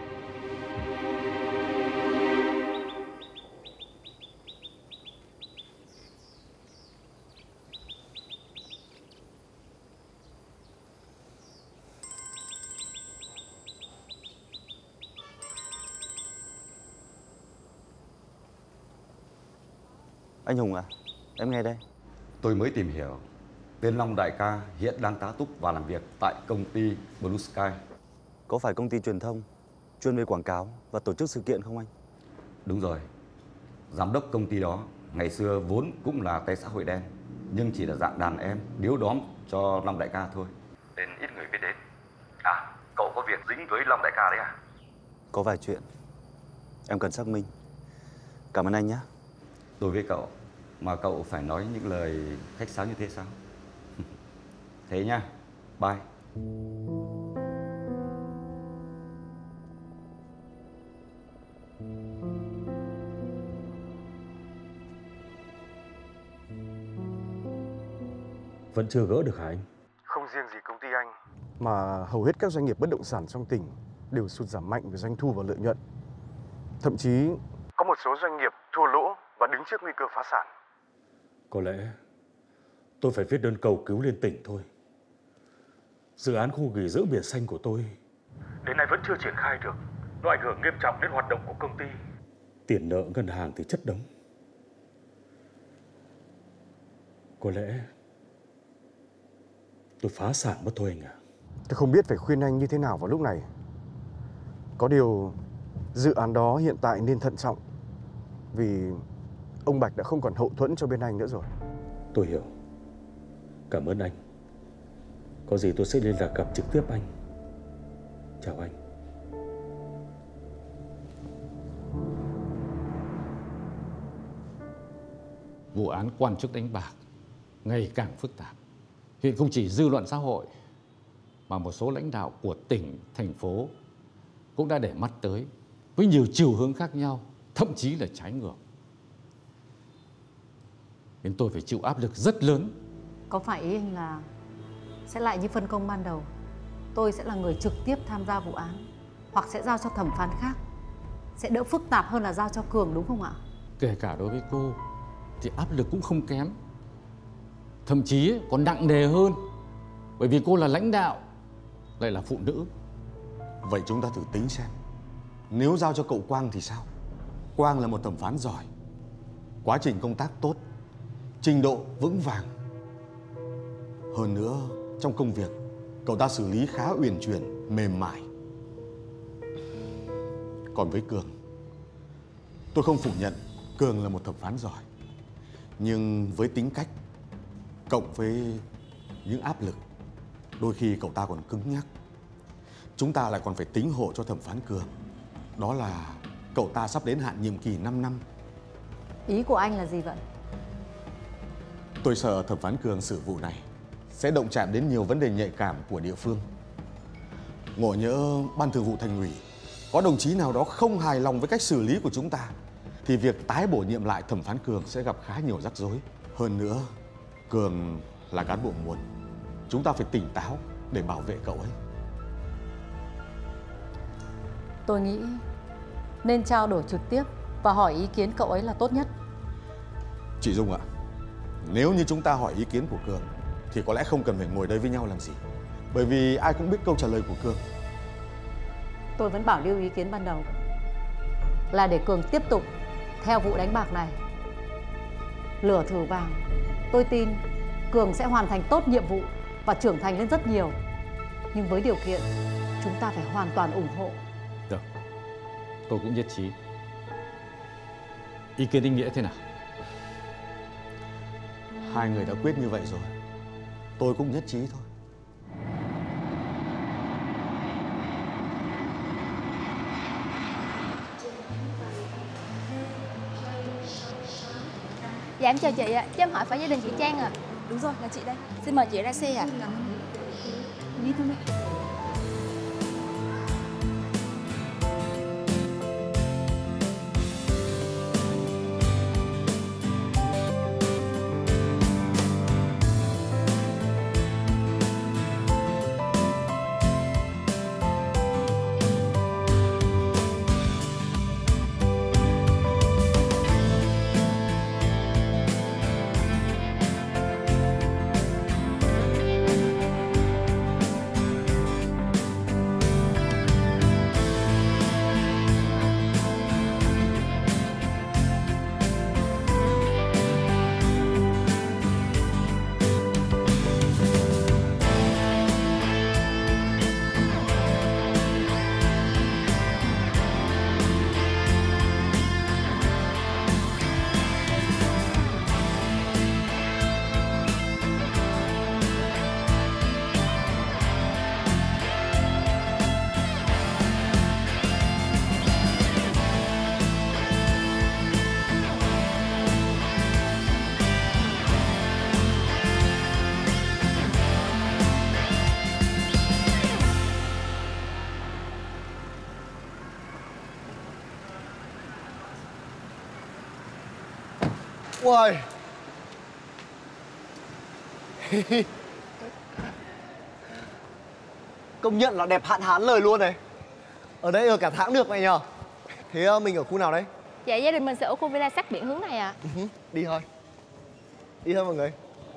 Anh Hùng à, em nghe đây. Tôi mới tìm hiểu, tên Long đại ca hiện đang tá túc và làm việc tại công ty Blue Sky. Có phải công ty truyền thông chuyên về quảng cáo và tổ chức sự kiện không anh? Đúng rồi. Giám đốc công ty đó ngày xưa vốn cũng là tay xã hội đen, nhưng chỉ là dạng đàn em điếu đóm cho Long đại ca thôi, nên ít người biết đến. À, cậu có việc dính với Long đại ca đấy à? Có vài chuyện em cần xác minh. Cảm ơn anh nhé. Đối với cậu mà cậu phải nói những lời khách sáo như thế sao? Thế nhá, bye. Vẫn chưa gỡ được hả anh? Không riêng gì công ty anh, mà hầu hết các doanh nghiệp bất động sản trong tỉnh đều sụt giảm mạnh về doanh thu và lợi nhuận. Thậm chí có một số doanh nghiệp thua lỗ và đứng trước nguy cơ phá sản. Có lẽ tôi phải viết đơn cầu cứu lên tỉnh thôi. Dự án khu nghỉ dưỡng biển xanh của tôi đến nay vẫn chưa triển khai được. Nó ảnh hưởng nghiêm trọng đến hoạt động của công ty. Tiền nợ ngân hàng thì chất đống. Có lẽ tôi phá sản mất thôi anh ạ. Tôi không biết phải khuyên anh như thế nào vào lúc này. Có điều dự án đó hiện tại nên thận trọng, vì ông Bạch đã không còn hậu thuẫn cho bên anh nữa rồi. Tôi hiểu. Cảm ơn anh. Có gì tôi sẽ liên lạc gặp trực tiếp anh. Chào anh. Vụ án quan chức đánh bạc ngày càng phức tạp. Hiện không chỉ dư luận xã hội mà một số lãnh đạo của tỉnh, thành phố cũng đã để mắt tới với nhiều chiều hướng khác nhau, thậm chí là trái ngược. Nên tôi phải chịu áp lực rất lớn. Có phải ý anh là sẽ lại như phân công ban đầu, tôi sẽ là người trực tiếp tham gia vụ án, hoặc sẽ giao cho thẩm phán khác, sẽ đỡ phức tạp hơn là giao cho Cường đúng không ạ? Kể cả đối với cô thì áp lực cũng không kém, thậm chí còn nặng nề hơn, bởi vì cô là lãnh đạo, lại là phụ nữ. Vậy chúng ta thử tính xem, nếu giao cho cậu Quang thì sao? Quang là một thẩm phán giỏi, quá trình công tác tốt, trình độ vững vàng. Hơn nữa, trong công việc, cậu ta xử lý khá uyển chuyển, mềm mại. Còn với Cường, tôi không phủ nhận Cường là một thẩm phán giỏi, nhưng với tính cách cộng với những áp lực, đôi khi cậu ta còn cứng nhắc. Chúng ta lại còn phải tính hộ cho thẩm phán Cường, đó là cậu ta sắp đến hạn nhiệm kỳ năm năm. Ý của anh là gì vậy? Tôi sợ thẩm phán Cường xử vụ này sẽ động chạm đến nhiều vấn đề nhạy cảm của địa phương. Ngộ nhỡ ban thường vụ thành ủy có đồng chí nào đó không hài lòng với cách xử lý của chúng ta, thì việc tái bổ nhiệm lại thẩm phán Cường sẽ gặp khá nhiều rắc rối. Hơn nữa, Cường là cán bộ nguồn, chúng ta phải tỉnh táo để bảo vệ cậu ấy. Tôi nghĩ nên trao đổi trực tiếp và hỏi ý kiến cậu ấy là tốt nhất. Chị Dung ạ, nếu như chúng ta hỏi ý kiến của Cường thì có lẽ không cần phải ngồi đây với nhau làm gì. Bởi vì ai cũng biết câu trả lời của Cường. Tôi vẫn bảo lưu ý kiến ban đầu là để Cường tiếp tục theo vụ đánh bạc này. Lửa thử vàng, tôi tin Cường sẽ hoàn thành tốt nhiệm vụ và trưởng thành lên rất nhiều. Nhưng với điều kiện chúng ta phải hoàn toàn ủng hộ. Được, tôi cũng nhất trí. Ý kiến anh Nghĩa thế nào? Hai người đã quyết như vậy rồi, tôi cũng nhất trí thôi. Dạ em chào chị ạ, cho em hỏi phải gia đình chị Trang à? Đúng rồi, là chị đây. Xin mời chị ra xe ạ. Cảm ơn. Đi thôi mẹ. Uầy. Công nhận là đẹp hạn hán lời luôn này. Ở đây ở cả tháng được mày nhờ. Thế mình ở khu nào đấy? Dạ gia đình mình sẽ ở khu villa sát biển hướng này ạ. À. Đi thôi. Đi thôi mọi người.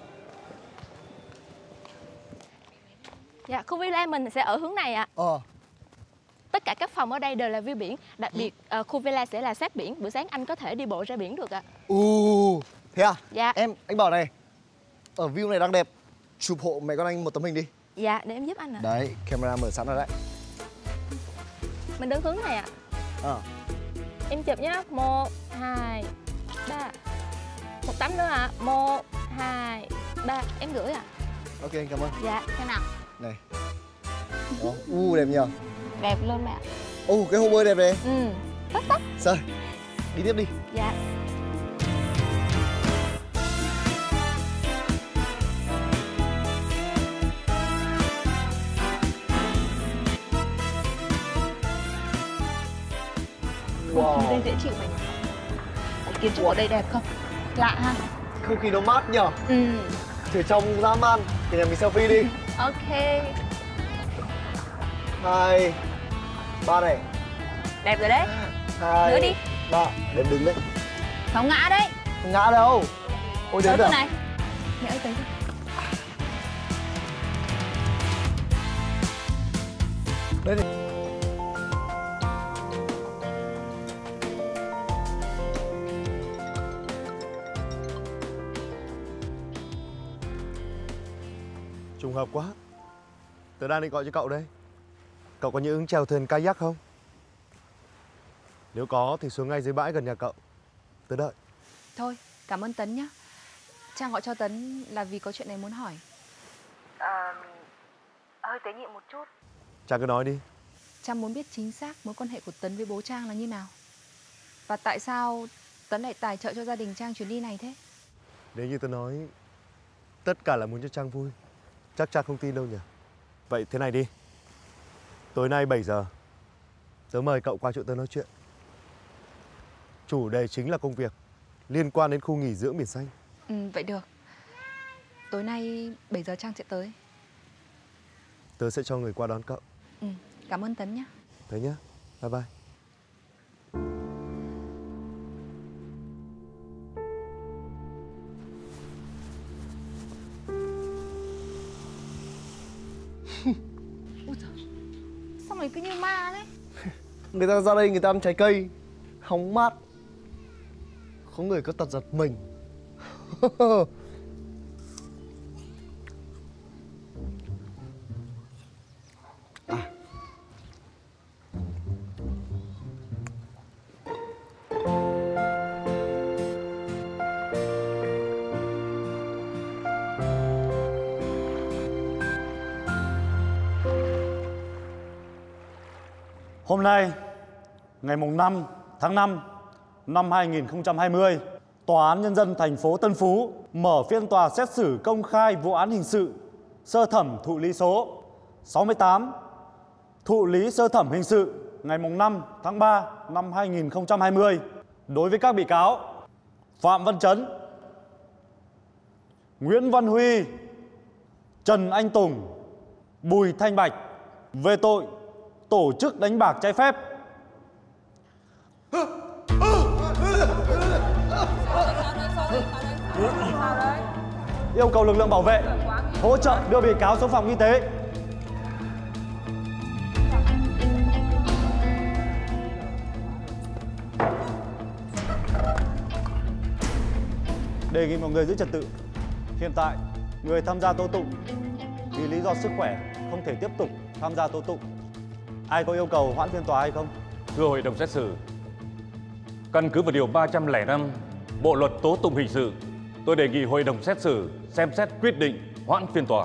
Dạ khu villa mình sẽ ở hướng này ạ. Ờ. Tất cả các phòng ở đây đều là view biển. Đặc biệt uh, khu villa sẽ là sát biển. Buổi sáng anh có thể đi bộ ra biển được ạ. Ừ. Thế à? Dạ. Em, anh bảo này. Ở view này đang đẹp. Chụp hộ mẹ con anh một tấm hình đi. Dạ, để em giúp anh ạ. Đấy, camera mở sẵn rồi đấy. Mình đứng hướng này ạ. Ờ. Em chụp nhá. Một, hai, ba. Một tấm nữa ạ. Một, hai, ba. Em gửi ạ. Ok, anh cảm ơn. Dạ, xem nào. Này. Đó, u đẹp nhờ. Đẹp luôn mẹ. Ồ, cái hồ bơi đẹp đấy. Ừ, tất tất. Rồi, đi tiếp đi. Dạ. Wow. Không khí đây dễ chịu mày. Kiến trúc ở đây đẹp không? Lạ ha. Không khí nó mát nhở. Ừ. Thử trong dã man. Thì nhà mình selfie đi. Ok. Hai, ba này. Đẹp rồi đấy. Hai, nữa đi. Ba, để đứng đấy. Không ngã đấy. Không ngã đâu. Ôi đến rồi. Này. Mẹ ơi tới rồi. Đây này. Trùng hợp quá. Tớ đang định gọi cho cậu đây. Cậu có những ứng chèo thuyền kayak không? Nếu có thì xuống ngay dưới bãi gần nhà cậu. Tớ đợi. Thôi, cảm ơn Tấn nhá. Trang gọi cho Tấn là vì có chuyện này muốn hỏi. À, hơi tế nhị một chút. Trang cứ nói đi. Trang muốn biết chính xác mối quan hệ của Tấn với bố Trang là như nào. Và tại sao Tấn lại tài trợ cho gia đình Trang chuyến đi này thế? Nếu như tớ nói tất cả là muốn cho Trang vui, chắc Trang không tin đâu nhỉ. Vậy thế này đi. Tối nay bảy giờ tớ mời cậu qua chỗ tớ nói chuyện. Chủ đề chính là công việc liên quan đến khu nghỉ dưỡng biển xanh. Ừ, vậy được. Tối nay bảy giờ Trang sẽ tới. Tớ sẽ cho người qua đón cậu. Ừ, cảm ơn Tấn nhé. Thế nhá. Bye bye. Ôi giời, sao mày cứ như ma đấy? Người ta ra đây người ta ăn trái cây, hóng mát. Có người có tật giật mình. À. Hôm nay, ngày mùng năm tháng năm năm hai nghìn không trăm hai mươi, Tòa án Nhân dân thành phố Tân Phú mở phiên tòa xét xử công khai vụ án hình sự sơ thẩm thụ lý số sáu mươi tám, thụ lý sơ thẩm hình sự ngày mùng năm tháng ba năm hai nghìn không trăm hai mươi đối với các bị cáo Phạm Văn Chấn, Nguyễn Văn Huy, Trần Anh Tùng, Bùi Thanh Bạch về tội tổ chức đánh bạc trái phép. Yêu cầu lực lượng bảo vệ hỗ trợ đưa bị cáo xuống phòng y tế. Đề nghị mọi người giữ trật tự. Hiện tại, người tham gia tố tụng vì lý do sức khỏe không thể tiếp tục tham gia tố tụng. Ai có yêu cầu hoãn phiên tòa hay không? Thưa hội đồng xét xử, căn cứ vào điều ba trăm lẻ năm Bộ luật tố tụng hình sự, tôi đề nghị hội đồng xét xử xem xét quyết định hoãn phiên tòa.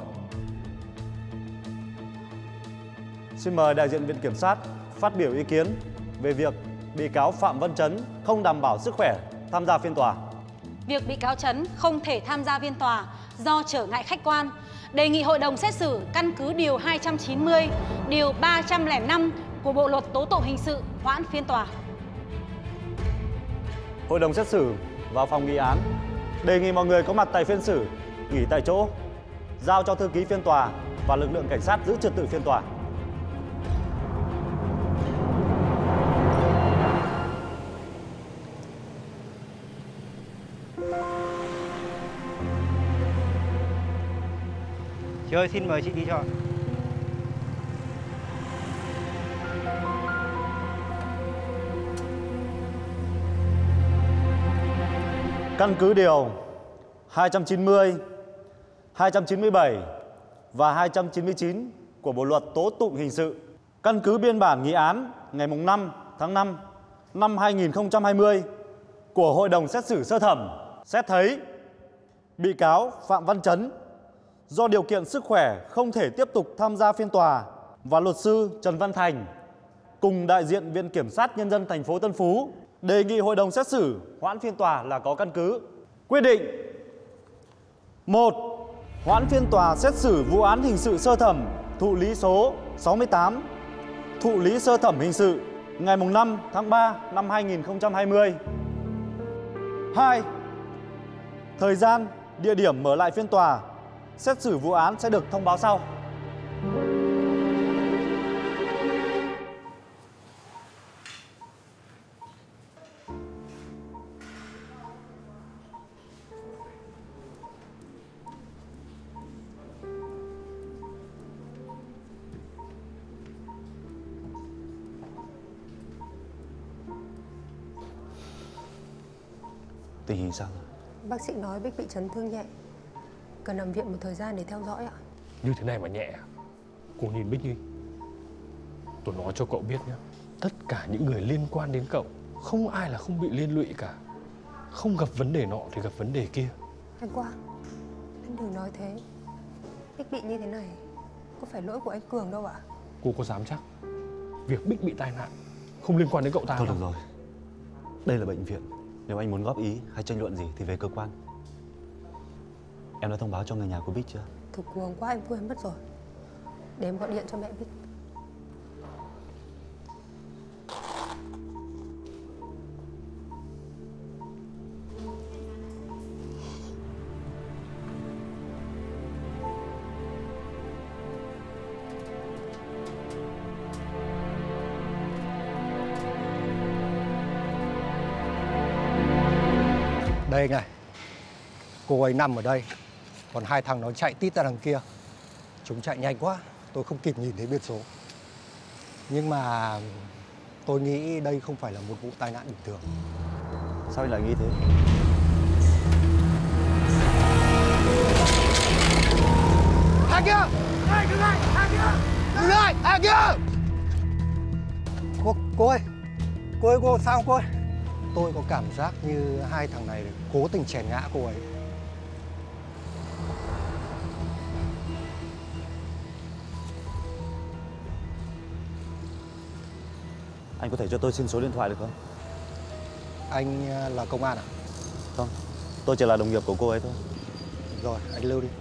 Xin mời đại diện viện kiểm sát phát biểu ý kiến về việc bị cáo Phạm Văn Chấn không đảm bảo sức khỏe tham gia phiên tòa. Việc bị cáo Chấn không thể tham gia phiên tòa do trở ngại khách quan, đề nghị hội đồng xét xử căn cứ điều hai trăm chín mươi, điều ba trăm lẻ năm của Bộ luật tố tụng hình sự hoãn phiên tòa. Hội đồng xét xử vào phòng nghị án, đề nghị mọi người có mặt tại phiên xử nghỉ tại chỗ, giao cho thư ký phiên tòa và lực lượng cảnh sát giữ trật tự phiên tòa. Chị ơi, xin mời chị đi cho. Căn cứ điều hai trăm chín mươi, hai trăm chín mươi bảy và hai trăm chín mươi chín của Bộ luật tố tụng hình sự, căn cứ biên bản nghị án ngày mùng năm tháng năm năm hai nghìn không trăm hai mươi của Hội đồng xét xử sơ thẩm, xét thấy bị cáo Phạm Văn Chấn do điều kiện sức khỏe không thể tiếp tục tham gia phiên tòa và luật sư Trần Văn Thành cùng đại diện Viện Kiểm sát Nhân dân thành phố Tân Phú đề nghị hội đồng xét xử hoãn phiên tòa là có căn cứ. Quyết định: một. Hoãn phiên tòa xét xử vụ án hình sự sơ thẩm thụ lý số sáu mươi tám, thụ lý sơ thẩm hình sự ngày mùng năm tháng ba năm hai nghìn không trăm hai mươi. hai. Thời gian, địa điểm mở lại phiên tòa xét xử vụ án sẽ được thông báo sau. Tình hình sao? Bác sĩ nói Bích bị chấn thương nhẹ, cần nằm viện một thời gian để theo dõi ạ. Như thế này mà nhẹ à? Cô nhìn Bích đi. Tôi nói cho cậu biết nhé, tất cả những người liên quan đến cậu không ai là không bị liên lụy cả. Không gặp vấn đề nọ thì gặp vấn đề kia. Anh Quang, anh đừng nói thế. Bích bị như thế này có phải lỗi của anh Cường đâu ạ? Cô có dám chắc việc Bích bị tai nạn không liên quan đến cậu ta Thôi không? được rồi, đây là bệnh viện. Nếu anh muốn góp ý hay tranh luận gì thì về cơ quan. Em đã thông báo cho người nhà của Bích chưa? Thực cuồng quá em quên mất rồi. Để em gọi điện cho mẹ Bích. Đây này, cô ấy nằm ở đây, còn hai thằng nó chạy tít ra đằng kia. Chúng chạy nhanh quá, tôi không kịp nhìn thấy biển số. Nhưng mà tôi nghĩ đây không phải là một vụ tai nạn bình thường. Sao anh lại nghĩ thế? Hàng kia! Này, dừng lại! Hàng kia! Dừng lại! Hàng kia! Cô, cô ơi! Cô ơi, cô sao cô ơi? Tôi có cảm giác như hai thằng này cố tình chèn ngã cô ấy. Anh có thể cho tôi xin số điện thoại được không? Anh là công an à? Không, tôi chỉ là đồng nghiệp của cô ấy thôi. Rồi, anh lưu đi.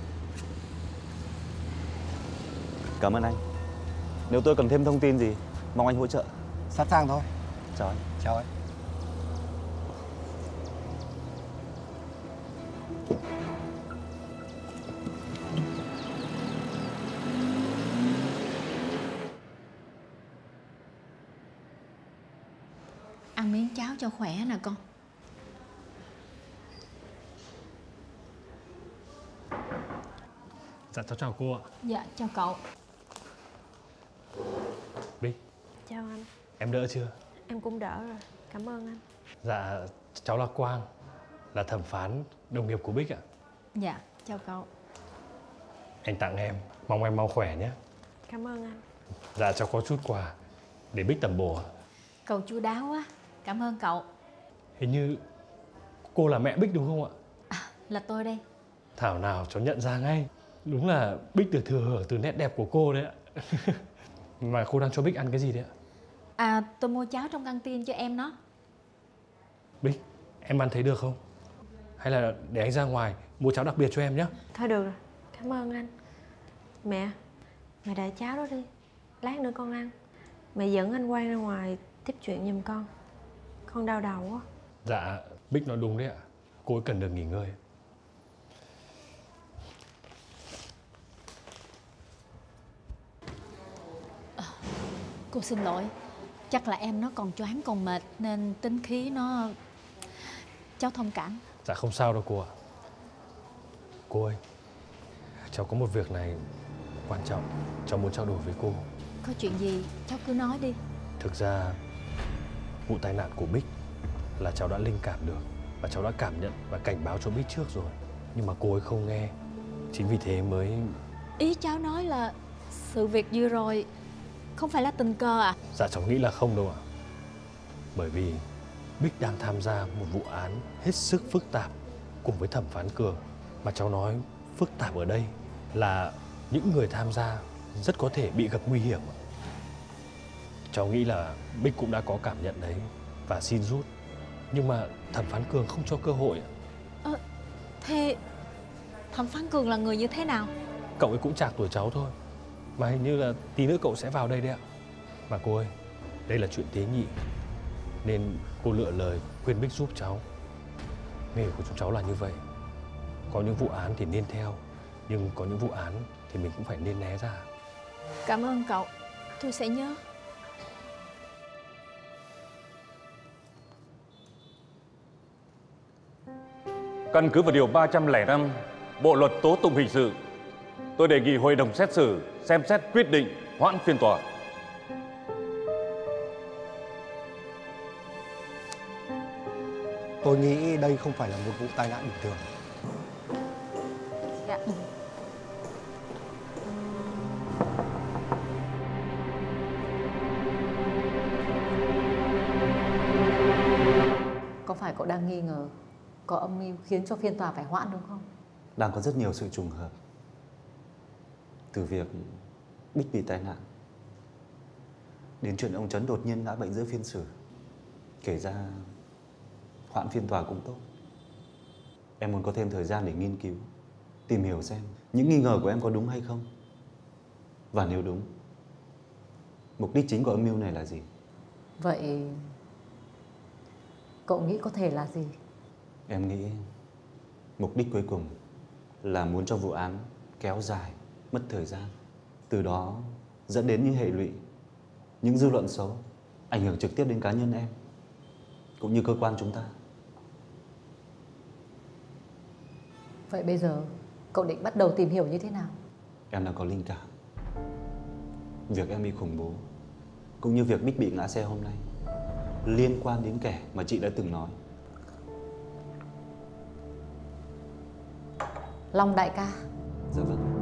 Cảm ơn anh. Nếu tôi cần thêm thông tin gì, mong anh hỗ trợ. Sẵn sàng thôi. Chào anh. Chào anh. Ăn miếng cháo cho khỏe nè con. Dạ cháu chào cô ạ. Dạ chào cậu. Bích, Chào anh, em đỡ chưa? em cũng đỡ rồi, cảm ơn anh. Dạ cháu là Quang, là thẩm phán đồng nghiệp của Bích ạ. Dạ chào cậu. Anh tặng em, mong em mau khỏe nhé. Cảm ơn anh. Dạ cháu có chút quà để Bích tẩm bổ. Cậu chu đáo quá. Cảm ơn cậu. Hình như cô là mẹ Bích đúng không ạ? À, là tôi đây. Thảo nào cháu nhận ra ngay. Đúng là Bích được thừa hưởng từ nét đẹp của cô đấy ạ. Mà cô đang cho Bích ăn cái gì đấy ạ? À, tôi mua cháo trong căng tin cho em nó. Bích, em ăn thấy được không? Hay là để anh ra ngoài mua cháo đặc biệt cho em nhé? Thôi được rồi, cảm ơn anh. Mẹ, mẹ đợi cháo đó đi, lát nữa con ăn. Mẹ dẫn anh Quang ra ngoài tiếp chuyện giùm con. Con đau đầu quá. Dạ, Bích nói đúng đấy ạ. Cô ấy cần được nghỉ ngơi. À, cô xin lỗi. Chắc là em nó còn choáng còn mệt nên tính khí nó... Cháu thông cảm. Dạ không sao đâu cô ạ. Cô ơi, cháu có một việc này quan trọng, cháu muốn trao đổi với cô. Có chuyện gì cháu cứ nói đi. Thực ra vụ tai nạn của Bích là cháu đã linh cảm được và cháu đã cảm nhận và cảnh báo cho Bích trước rồi. Nhưng mà cô ấy không nghe. Chính vì thế mới... Ý cháu nói là sự việc vừa rồi không phải là tình cờ à? Dạ cháu nghĩ là không đâu ạ. Bởi vì Bích đang tham gia một vụ án hết sức phức tạp cùng với thẩm phán Cường. Mà cháu nói phức tạp ở đây là những người tham gia rất có thể bị gặp nguy hiểm. Cháu nghĩ là Bích cũng đã có cảm nhận đấy và xin rút. Nhưng mà thẩm phán Cường không cho cơ hội. À, thế thẩm phán Cường là người như thế nào? Cậu ấy cũng chạc tuổi cháu thôi. Mà hình như là tí nữa cậu sẽ vào đây đấy ạ. Mà cô ơi, đây là chuyện tế nhị nên cô lựa lời khuyên Bích giúp cháu. Nghề của chúng cháu là như vậy. Có những vụ án thì nên theo, nhưng có những vụ án thì mình cũng phải nên né ra. Cảm ơn cậu, tôi sẽ nhớ. Căn cứ vào điều ba trăm lẻ năm Bộ luật tố tụng hình sự, tôi đề nghị hội đồng xét xử xem xét quyết định hoãn phiên tòa. Tôi nghĩ đây không phải là một vụ tai nạn bình thường. Dạ. Có phải cậu đang nghi ngờ có âm mưu khiến cho phiên tòa phải hoãn đúng không? Đang có rất nhiều sự trùng hợp. Từ việc Bích bị tai nạn đến chuyện ông Trấn đột nhiên ngã bệnh giữa phiên xử. Kể ra hoãn phiên tòa cũng tốt. Em muốn có thêm thời gian để nghiên cứu, tìm hiểu xem những nghi ngờ của em có đúng hay không. Và nếu đúng, mục đích chính của âm mưu này là gì? Vậy cậu nghĩ có thể là gì? Em nghĩ mục đích cuối cùng là muốn cho vụ án kéo dài, mất thời gian. Từ đó dẫn đến những hệ lụy, những dư luận xấu, ảnh hưởng trực tiếp đến cá nhân em, cũng như cơ quan chúng ta. Vậy bây giờ cậu định bắt đầu tìm hiểu như thế nào? Em đã có linh cảm. Việc em bị khủng bố cũng như việc Bích bị ngã xe hôm nay liên quan đến kẻ mà chị đã từng nói. Long đại ca. Dạ vâng.